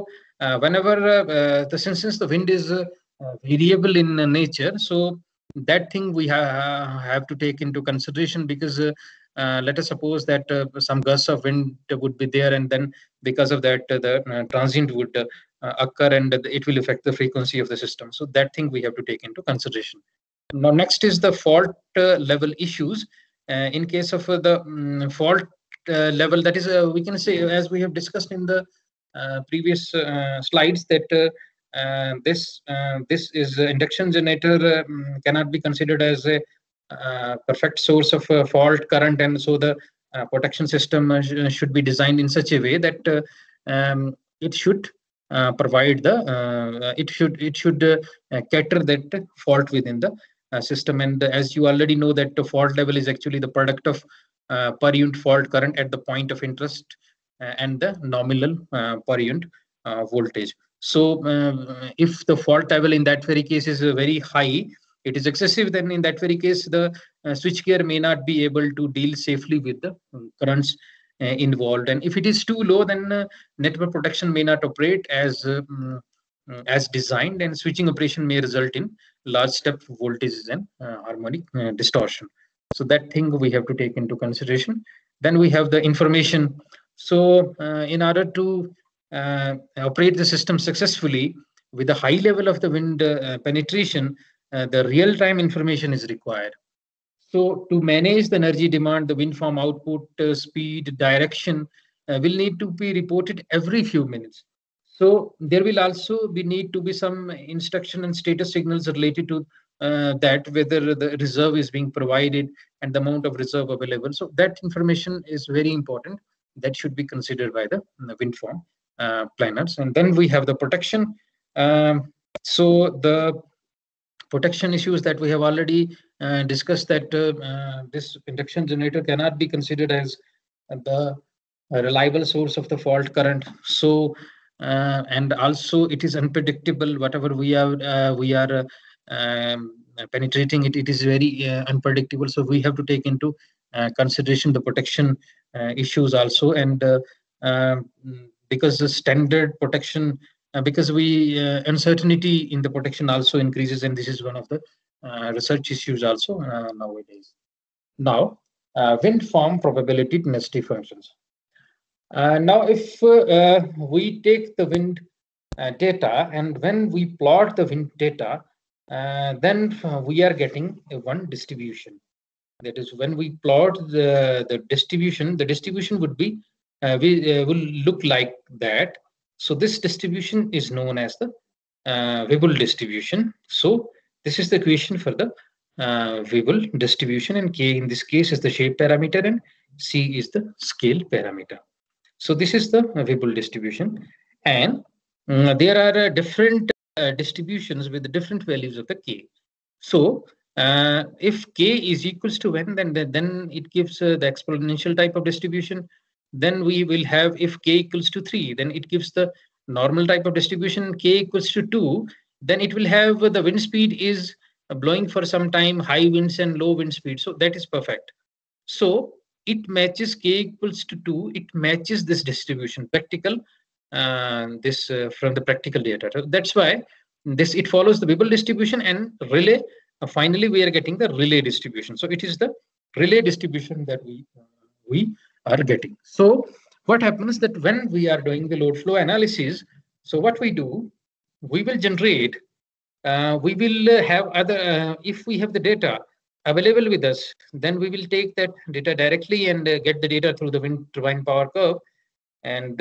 whenever since the wind is variable in nature, so that thing we have to take into consideration, because let us suppose that some gusts of wind would be there, and then because of that the transient would occur, and it will affect the frequency of the system. So that thing we have to take into consideration. Now, next is the fault level issues. In case of the fault level, that is we can say, as we have discussed in the previous slides, that this is induction generator cannot be considered as a perfect source of fault current, and so the protection system should be designed in such a way that it should provide the it should cater that fault within the system. And as you already know, that the fault level is actually the product of per unit fault current at the point of interest and the nominal per unit voltage. So if the fault level in that very case is very high, it is excessive, then in that very case the switchgear may not be able to deal safely with the currents involved. And if it is too low, then network protection may not operate as designed, and switching operation may result in large step voltages and harmonic distortion. So that thing we have to take into consideration. Then we have the information. So in order to operate the system successfully with a high level of the wind penetration, the real-time information is required. So to manage the energy demand, the wind farm output, speed, direction will need to be reported every few minutes. So there will also need to be some instruction and status signals related to that, whether the reserve is being provided and the amount of reserve available. So that information is very important. That should be considered by the wind farm planners. And then we have the protection. So the protection issues that we have already discussed, that this induction generator cannot be considered as the reliable source of the fault current. So and also it is unpredictable. Whatever we are penetrating it, it is very unpredictable. So we have to take into consideration the protection issues also. And because the standard protection, because we uncertainty in the protection also increases, and this is one of the research issues also nowadays. Now, wind farm probability density functions. Now, if we take the wind data, and when we plot the wind data, then we are getting one distribution. That is, when we plot the distribution would be will look like that. So this distribution is known as the Weibull distribution. So this is the equation for the Weibull distribution, and K in this case is the shape parameter and C is the scale parameter. So this is the Weibull distribution, and there are different distributions with different values of the K. So if K is equals to 1, then it gives the exponential type of distribution. Then we will have, if K equals to 3, then it gives the normal type of distribution. K equals to 2, then it will have the wind speed is blowing for some time, high winds and low wind speed. So that is perfect. So it matches K equals to 2. It matches this distribution, practical, from the practical data. So that's why it follows the Weibull distribution and Rayleigh. Finally, we are getting the Rayleigh distribution. So it is the Rayleigh distribution that we are getting. So what happens that when we are doing the load flow analysis, so what we do, we will generate, we will have other, if we have the data available with us, then we will take that data directly and get the data through the wind turbine power curve, and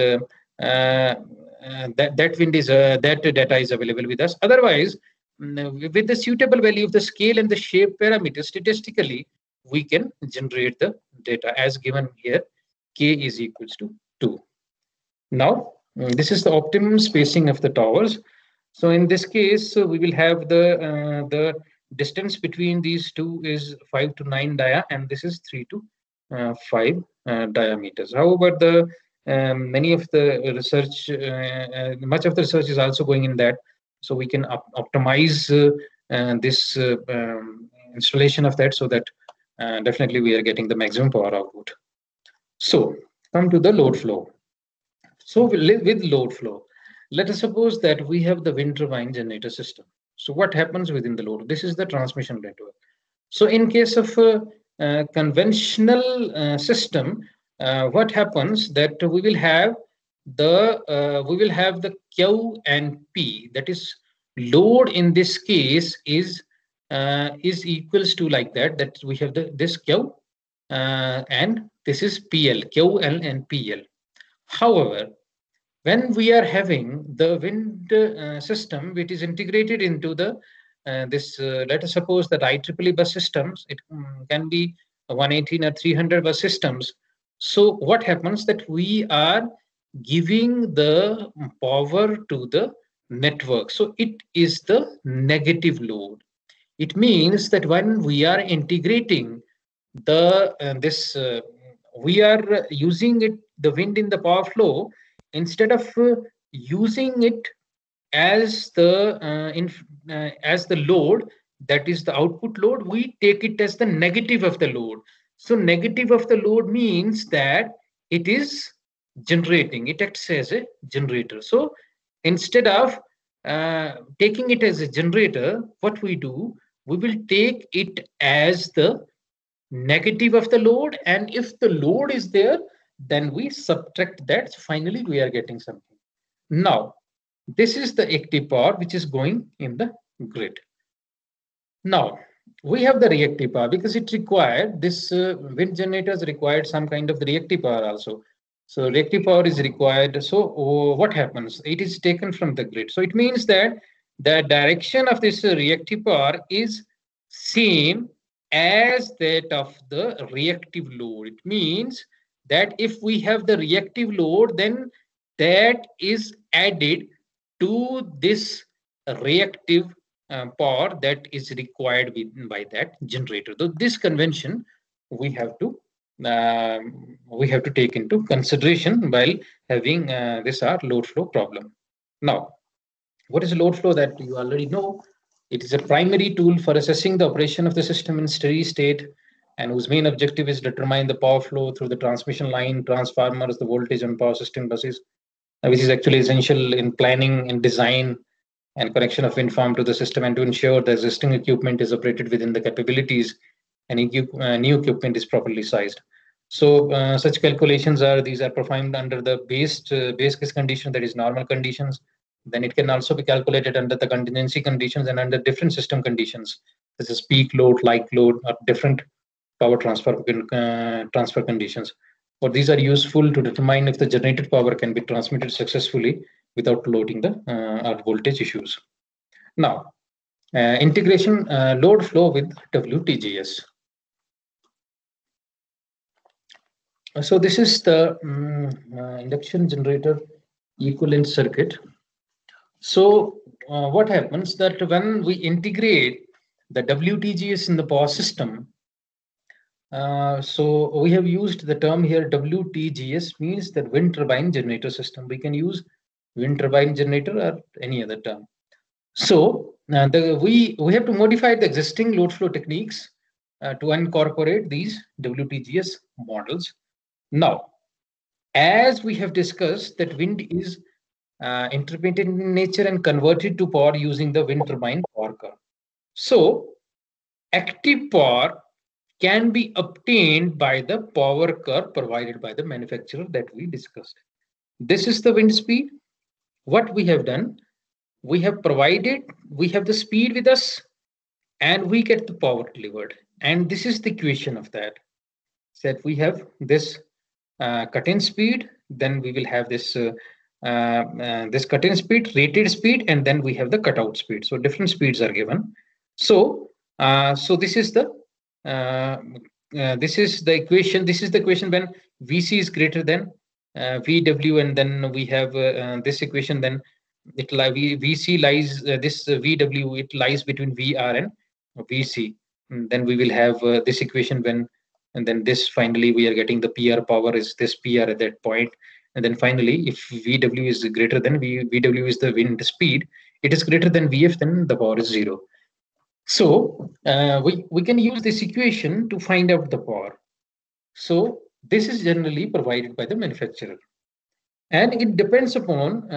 that wind is that data is available with us. Otherwise, with the suitable value of the scale and the shape parameters, statistically we can generate the data as given here. K is equals to 2. Now this is the optimum spacing of the towers. So in this case, we will have the distance between these two is 5 to 9 dia, and this is 3 to 5 diameters. However, the many of the research, much of the research is also going in that, so we can optimize this installation of that, so that definitely we are getting the maximum power output. So come to the load flow. So with load flow, let us suppose that we have the wind turbine generator system. So what happens within the load? This is the transmission network. So in case of a conventional system, what happens that we will have the Q and P. That is, load in this case is equals to like that. That we have this Q and this is PL, QL and PL. However, when we are having the wind system, which is integrated into the let us suppose that IEEE bus systems, it can be 118 or 300 bus systems. So what happens that we are giving the power to the network. So it is the negative load. It means that when we are integrating the we are using the wind in the power flow, instead of using it as the load, that is the output load, we take it as the negative of the load. So negative of the load means that it is generating, it acts as a generator. So instead of taking it as a generator, what we do, we will take it as the negative of the load, and if the load is there, then we subtract that. So finally we are getting something. Now this is the active power which is going in the grid. Now we have the reactive power, because it required this wind generators required some kind of the reactive power also. So reactive power is required. So what happens? It is taken from the grid. So it means that the direction of this reactive power is same as that of the reactive load. It means that if we have the reactive load, then that is added to this reactive power that is required by that generator. So this convention we have to take into consideration while having this our load flow problem. Now, what is load flow? That you already know. It is a primary tool for assessing the operation of the system in steady state, and whose main objective is determine the power flow through the transmission line, transformers, the voltage and power system buses, which is actually essential in planning and design and connection of wind farm to the system, and to ensure the existing equipment is operated within the capabilities and new equipment is properly sized. So such calculations are performed under the base case condition, that is normal conditions. Then it can also be calculated under the contingency conditions and under different system conditions, such as peak load, light load, or different power transfer conditions. But these are useful to determine if the generated power can be transmitted successfully without loading the or voltage issues. Now, integration load flow with WTGS. So this is the induction generator equivalent circuit. So what happens that when we integrate the WTGS in the power system, so we have used the term here WTGS, means that wind turbine generator system. We can use wind turbine generator or any other term. So we have to modify the existing load flow techniques to incorporate these WTGS models. Now, as we have discussed that wind is intermittent in nature and converted to power using the wind turbine power curve. So active power can be obtained by the power curve provided by the manufacturer that we discussed. This is the wind speed. What we have done, we have the speed with us, and we get the power delivered. And this is the equation of that. So we have this cut-in speed, then we will have this this cut-in speed, rated speed, and then we have the cutout speed. So different speeds are given. So this is the equation. This is the equation when VC is greater than VW, and then we have this equation. Then VC lies this VW. It lies between VR and VC. And then we will have this equation when, and then this finally we are getting the PR power is this PR at that point. And then finally, if VW is greater than VW is the wind speed, it is greater than VF, then the power is 0. So we can use this equation to find out the power. So this is generally provided by the manufacturer, and it depends upon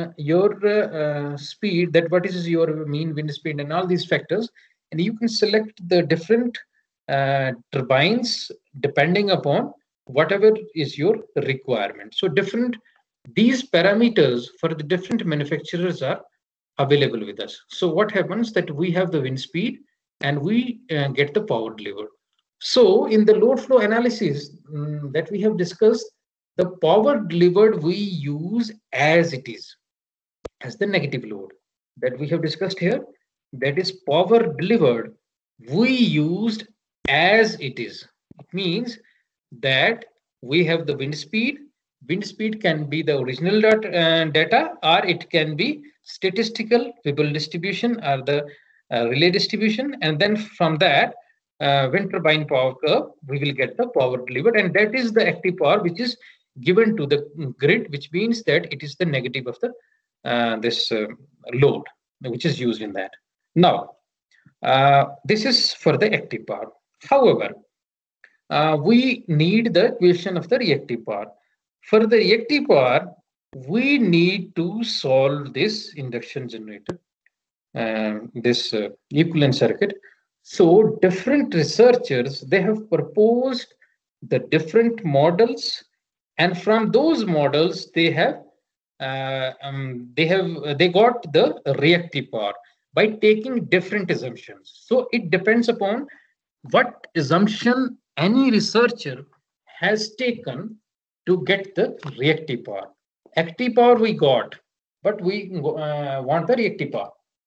your speed, that what is your mean wind speed and all these factors, and you can select the different turbines depending upon whatever is your requirement. So these parameters for the different manufacturers are available with us. So what happens that we have the wind speed and we get the power delivered. So in the load flow analysis that we have discussed, the power delivered we use as it is, as the negative load that we have discussed here. That is power delivered we used as it is. It means that we have the wind speed. Wind speed can be the original data, or it can be statistical Whipple distribution or the relay distribution, and then from that wind turbine power curve we will get the power delivered, and that is the active power which is given to the grid, which means that it is the negative of the this load which is used in that. Now this is for the active power. However, we need the equation of the reactive power. For the reactive power, we need to solve this induction generator, this equivalent circuit. So different researchers, they have proposed the different models, and from those models they got the reactive power by taking different assumptions. So it depends upon what assumption any researcher has taken to get the reactive power. Active power we got, but we want the reactive power.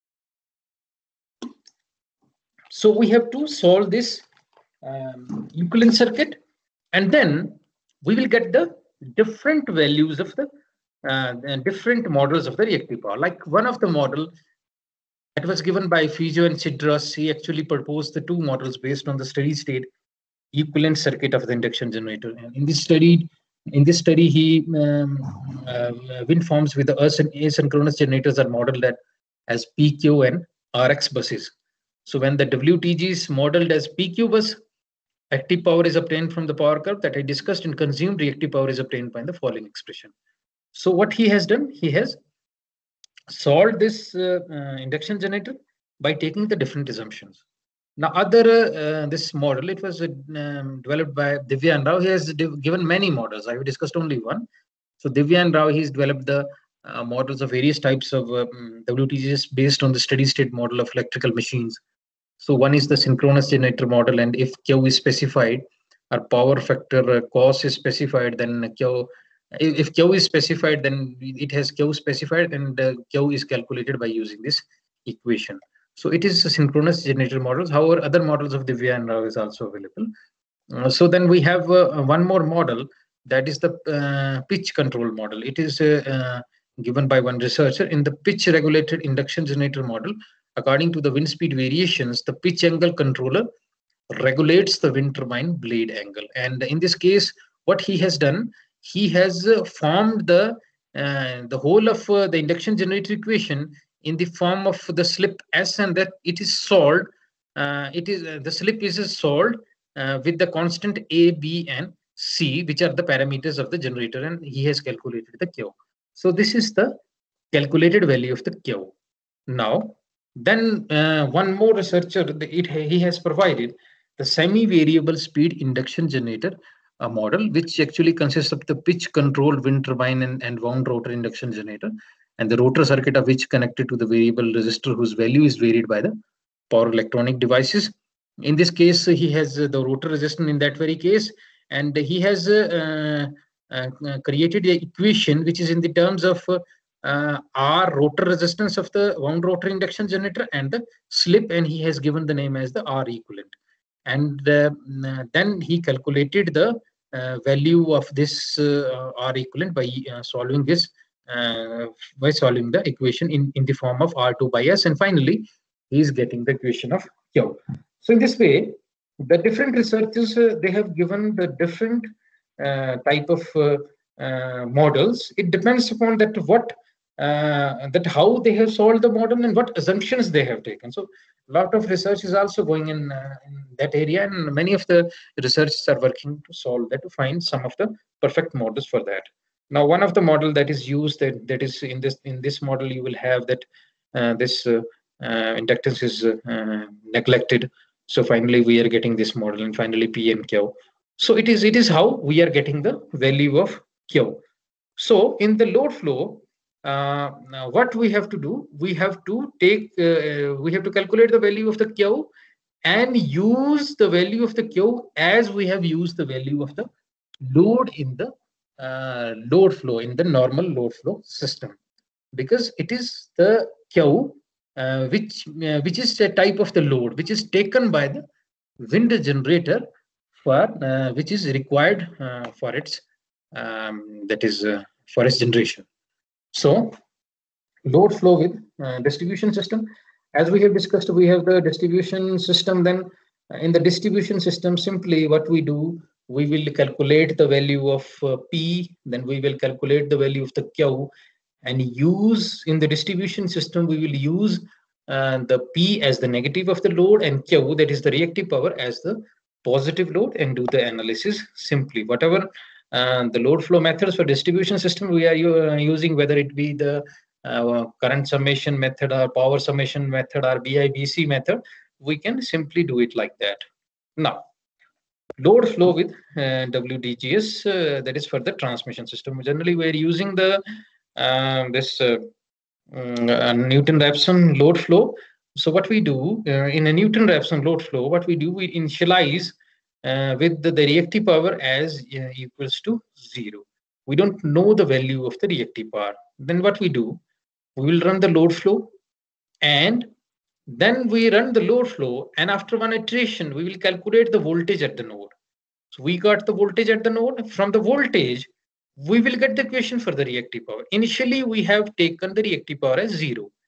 So we have to solve this equivalent circuit, and then we will get the different values of the different models of the reactive power. Like one of the model that was given by Fijo and Chidros. He actually proposed the two models based on the steady state equivalent circuit of the induction generator. And in this study, he wind farms with the asynchronous generators are modeled as PQ and RX buses. So when the WTG is modeled as PQ bus, active power is obtained from the power curve that I discussed, and consumed reactive power is obtained by the following expression. So what he has done, he has solved this induction generator by taking the different assumptions. Now, this model, it was developed by Divyan Rao. He has given many models. I have discussed only one. So Divyan Rao, he's developed the models of various types of WTGs based on the steady state model of electrical machines. So one is the synchronous generator model, and if Q is specified, or power factor cos is specified, then Q. If Q is specified, then it has Q specified, and Q is calculated by using this equation. So it is a synchronous generator models. However, other models of Divyan Rao is also available. So then we have one more model, that is the pitch control model. It is given by one researcher. In the pitch regulated induction generator model, according to the wind speed variations, the pitch angle controller regulates the wind turbine blade angle. And in this case, what he has done, he has formed the whole of the induction generator equation in the form of the slip S, and that it is solved. The slip is solved with the constant A, B, and C, which are the parameters of the generator, and he has calculated the Q. So this is the calculated value of the Q. Now, then one more researcher, he has provided the semi-variable speed induction generator model, which actually consists of the pitch controlled wind turbine and wound rotor induction generator, and the rotor circuit of which connected to the variable resistor whose value is varied by the power electronic devices. In this case, he has the rotor resistance in that very case, and he has created the equation which is in the terms of R rotor resistance of the wound rotor induction generator and the slip, and he has given the name as the R equivalent. And then he calculated the value of this R equivalent by solving this by solving the equation in the form of R2 by S, and finally he is getting the equation of Q. So in this way, the different researchers they have given the different type of models. It depends upon that how they have solved the model and what assumptions they have taken. So a lot of research is also going in that area, and many of the researchers are working to solve that, to find some of the perfect models for that. Now, one of the model that is used, that is in this model, you will have that this inductance is neglected. So finally, we are getting this model, and finally P and Q. So it is how we are getting the value of Q. So in the load flow, what we have to do, we have to calculate the value of the Q and use the value of the Q as we have used the value of the load in the load flow, in the normal load flow system, because it is the Q which is a type of the load which is taken by the wind generator for which is required for its for its generation. So load flow with distribution system, as we have discussed, we have the distribution system. Then in the distribution system, simply what we do, we will calculate the value of P, then we will calculate the value of the Q, and use in the distribution system, we will use the P as the negative of the load and Q, that is the reactive power, as the positive load, and do the analysis simply. Whatever the load flow methods for distribution system we are using, whether it be the current summation method or power summation method or BIBC method, we can simply do it like that. Now, load flow with WDGS, that is for the transmission system. Generally, we are using the Newton-Raphson load flow. So what we do in a Newton-Raphson load flow, what we do, we initialize with the reactive power as equals to 0. We don't know the value of the reactive power. Then what we do, we will run the load flow, and then we run the load flow, and after one iteration, we will calculate the voltage at the node. So we got the voltage at the node. From the voltage, we will get the equation for the reactive power. Initially, we have taken the reactive power as 0.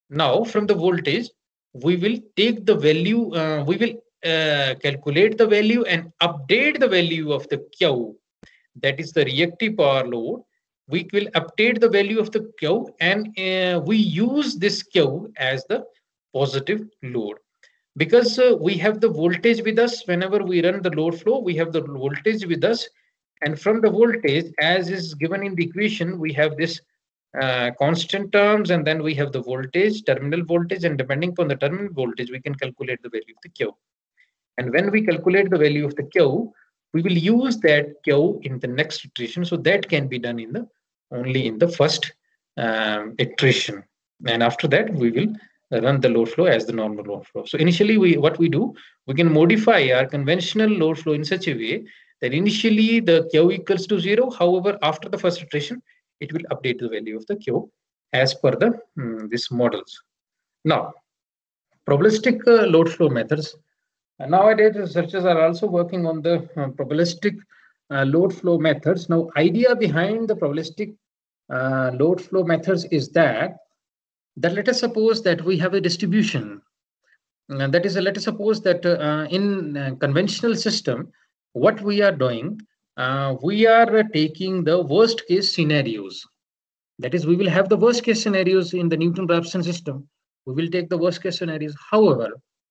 Now from the voltage, we will take the value, we will calculate the value and update the value of the Q, that is the reactive power load. We will update the value of the Q, and we use this Q as the positive load, because we have the voltage with us. Whenever we run the load flow, we have the voltage with us, and from the voltage, as is given in the equation, we have this constant terms, and then we have the voltage, terminal voltage, and depending upon the terminal voltage, we can calculate the value of the Q. And when we calculate the value of the Q, we will use that Q in the next iteration. So that can be done in the only in the first iteration, and after that we will run the load flow as the normal load flow. So initially, what we do, we can modify our conventional load flow in such a way that initially the Q equals to 0. However, after the first iteration, it will update the value of the Q as per the these models. Now, probabilistic load flow methods. Nowadays, researchers are also working on the probabilistic load flow methods. Now, idea behind the probabilistic load flow methods is that let us suppose that we have a distribution. That is, let us suppose that in conventional system, what we are doing, we are taking the worst case scenarios. That is, we will have the worst case scenarios in the Newton-Raphson system. We will take the worst case scenarios. However,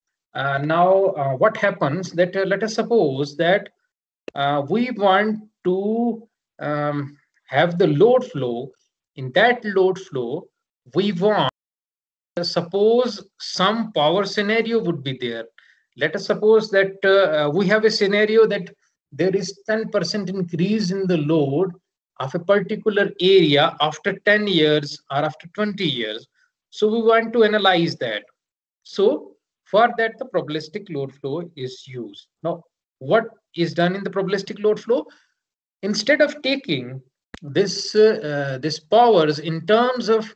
now what happens that let us suppose that we want to have the load flow. In that load flow, we want, suppose some power scenario would be there. Let us suppose that we have a scenario that there is 10% increase in the load of a particular area after 10 years or after 20 years. So we want to analyze that. So for that, the probabilistic load flow is used. Now, what is done in the probabilistic load flow? Instead of taking this powers in terms of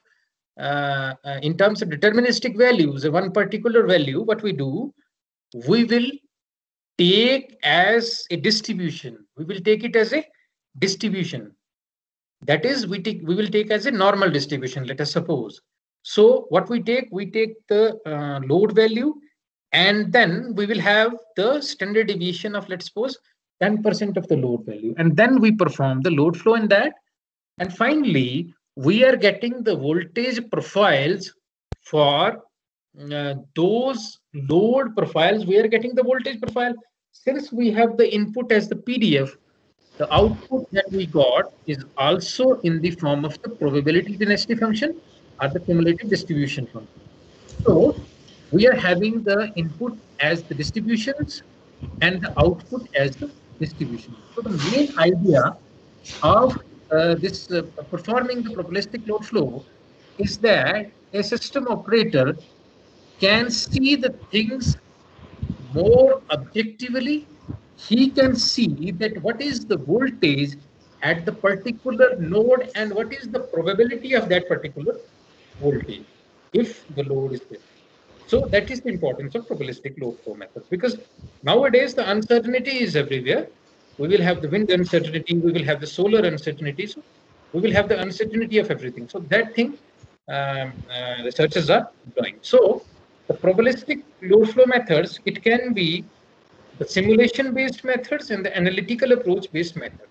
deterministic values, one particular value, what we do, we will take as a distribution. We will take it as a distribution. That is, we will take as a normal distribution, let us suppose. So what we take the load value, and then we will have the standard deviation of, let's suppose, 10% of the load value. And then we perform the load flow in that. And finally, we are getting the voltage profiles for those load profiles. We are getting the voltage profile. Since we have the input as the PDF, the output that we got is also in the form of the probability density function or the cumulative distribution function. So we are having the input as the distributions and the output as the distribution. So the main idea of this performing the probabilistic load flow is that a system operator can see the things more objectively. He can see that what is the voltage at the particular node and what is the probability of that particular voltage if the load is there. So that is the importance of probabilistic load flow methods, because nowadays the uncertainty is everywhere. We will have the wind uncertainty, we will have the solar uncertainty, so we will have the uncertainty of everything. So that thing researchers are doing. So the probabilistic load flow methods, it can be the simulation-based methods and the analytical approach-based method.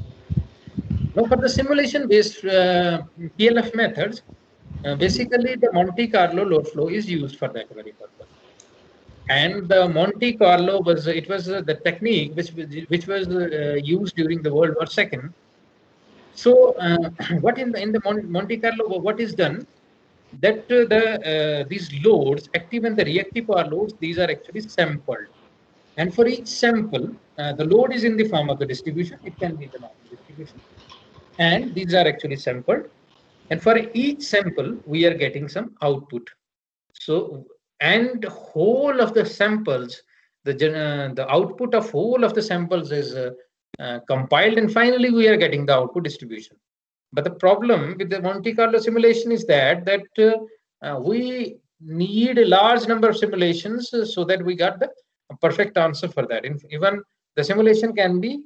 Now, for the simulation-based PLF methods, basically the Monte Carlo load flow is used for that very purpose. And the Monte Carlo was the technique which was used during the World War II. So, what in the Monte Carlo, what is done? That these loads, active and the reactive power loads, these are actually sampled. And for each sample, the load is in the form of the distribution. It can be the normal distribution. And these are actually sampled. And for each sample, we are getting some output. So, and whole of the samples, the output of whole of the samples is compiled. And finally, we are getting the output distribution. But the problem with the Monte Carlo simulation is that we need a large number of simulations so that we got the perfect answer for that. Even the simulation can be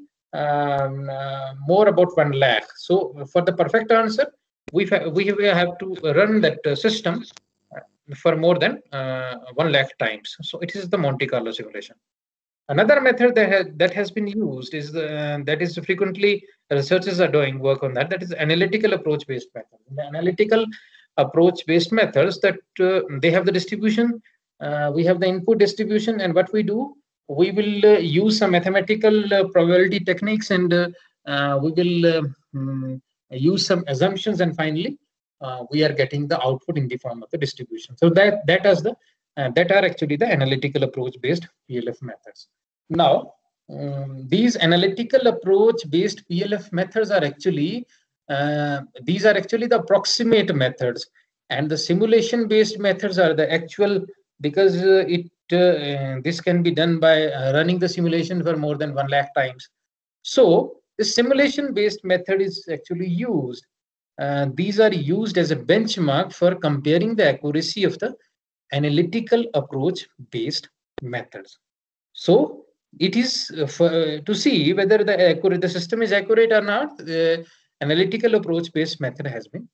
more about 1 lakh. So for the perfect answer, we have to run that system for more than 1 lakh times. So it is the Monte Carlo simulation. Another method that has been used is that is frequently researchers are doing work on that. That is analytical approach based method. The analytical approach based methods that they have the distribution, we have the input distribution, and what we do, we will use some mathematical probability techniques, and we will use some assumptions, and finally we are getting the output in the form of the distribution. So that are actually the analytical approach based PLF methods. Now, these analytical approach based PLF methods are actually these are actually the approximate methods, and the simulation based methods are the actual, because this can be done by running the simulation for more than 1 lakh times. So the simulation based method is actually used. These are used as a benchmark for comparing the accuracy of the analytical approach based methods. So it is to see whether the system is accurate or not. Analytical approach based method has been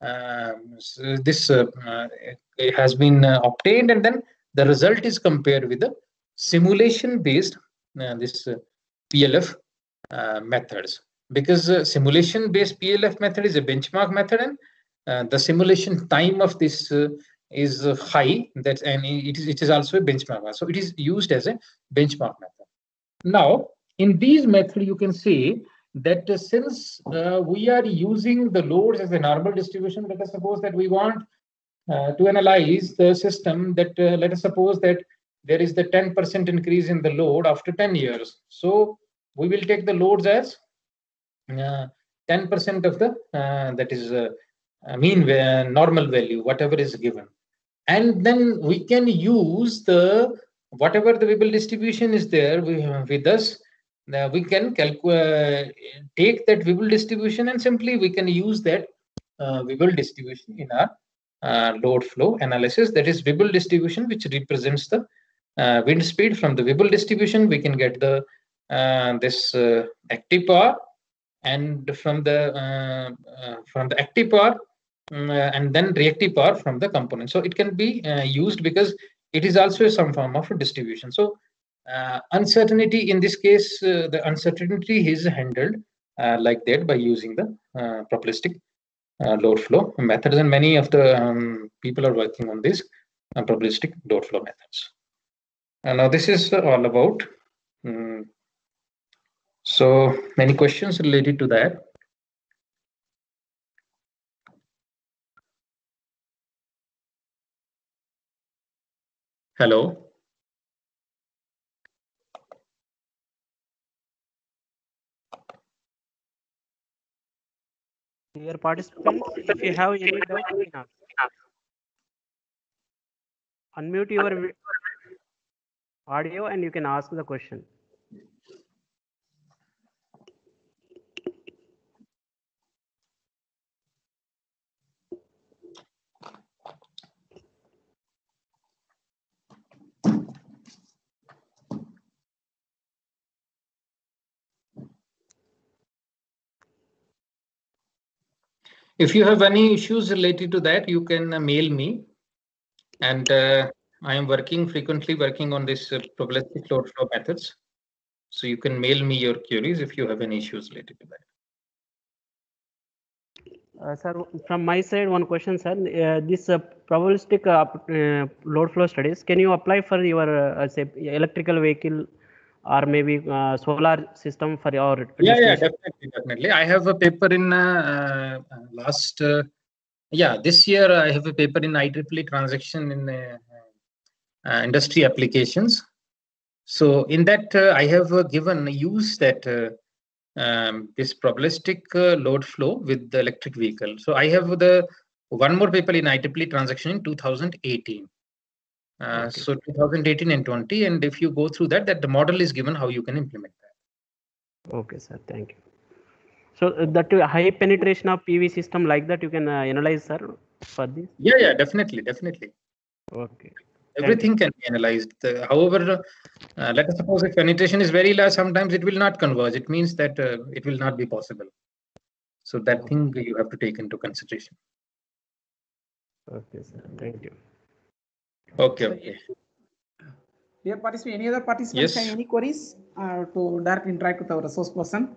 it has been obtained, and then the result is compared with the simulation based PLF methods, because simulation based PLF method is a benchmark method, and the simulation time of this is high, and it is also a benchmark. So it is used as a benchmark method. Now, in these methods, you can say that since we are using the loads as a normal distribution, let us suppose that we want to analyze the system, that let us suppose that there is the 10% increase in the load after 10 years. So we will take the loads as 10% of the that is mean normal value, whatever is given, and then we can use the whatever the Weibull distribution is there with us. We can take that Weibull distribution, and simply we can use that Weibull distribution in our load flow analysis. That is Weibull distribution, which represents the wind speed. From the Weibull distribution, we can get the this active power, and from the active power, and then reactive power from the component. So it can be used because it is also some form of a distribution. So uncertainty in this case, the uncertainty is handled like that by using the probabilistic load flow methods, and many of the people are working on these probabilistic load flow methods. And now this is all about. So many questions related to that. Hello. Dear participants, if you have any doubt, you can ask. Unmute your audio and you can ask the question. If you have any issues related to that, you can mail me, and I am frequently working on this probabilistic load flow methods. So you can mail me your queries if you have any issues related to that. Sir, from my side, one question, sir. This probabilistic load flow studies, can you apply for your say electrical vehicle or maybe solar system for your? Yeah, definitely. I have a paper in last. This year I have a paper in IEEE transaction in industry applications. So in that I have used that this probabilistic load flow with the electric vehicle. So I have one more paper in IEEE transaction in 2018. Okay. So 2018 and 20, and if you go through that the model is given how you can implement that. Okay, sir. Thank you. So that high penetration of PV system like that you can analyze, sir, for this? Yeah, definitely. Okay. Everything can be analyzed. However, let us suppose if penetration is very large, sometimes it will not converge. It means that it will not be possible. So that thing you have to take into consideration. Okay, sir. Thank you. Okay. So, Okay. dear participant, any other participants Yes. have any queries to directly interact with our resource person?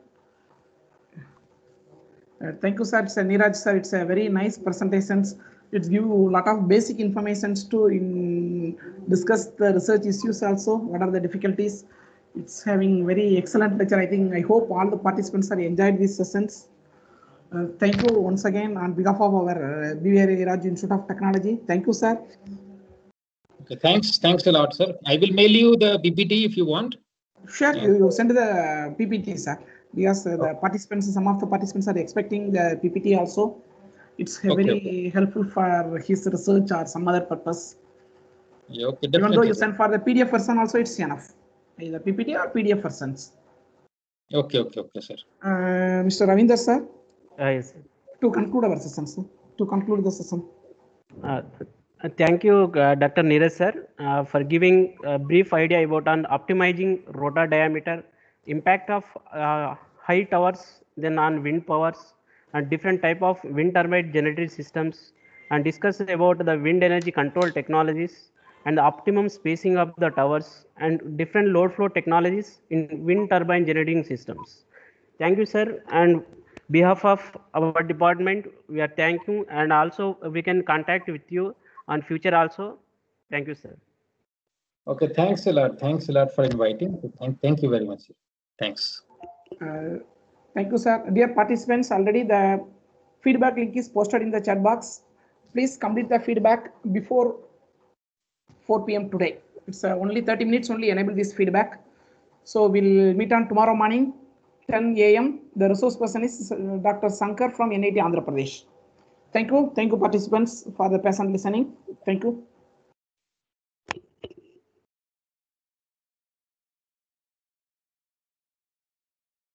Thank you, sir. It's Neeraj, sir. It's a very nice presentations. It gives you a lot of basic informations to discuss the research issues also. What are the difficulties? It's having very excellent lecture. I hope all the participants are enjoyed these sessions. Thank you once again on behalf of our BVR Raj Institute of Technology. Thank you, sir. Okay. Thanks a lot, sir. I will mail you the PPT if you want. Sure, you send the PPT, sir. Because the participants, some of the participants are expecting the PPT also. It's very helpful for his research or some other purpose. Yeah, okay, Even though definitely. you send for the PDF version also, it's enough. Either PPT or PDF versions. Okay, sir. Mr. Ravinder, sir, Yes. to conclude our session, sir. To conclude the session. Thank you, Dr. Neeraj sir, for giving a brief idea about on optimizing rotor diameter, impact of high towers, then on wind powers, and different type of wind turbine generating systems, and discuss about the wind energy control technologies and the optimum spacing of the towers and different load flow technologies in wind turbine generating systems. Thank you, sir. And behalf of our department, we are thank you, and also we can contact with you on future also. Thank you, sir. Okay, thanks a lot. Thanks a lot for inviting. Thank you very much. Thanks. Thank you, sir. Dear participants, already the feedback link is posted in the chat box. Please complete the feedback before 4 p.m. today. It's only 30 minutes only enable this feedback. So we'll meet on tomorrow morning, 10 a.m. The resource person is Dr. Sankar from NIT Andhra Pradesh. Thank you. Thank you, participants, for the patient listening. Thank you.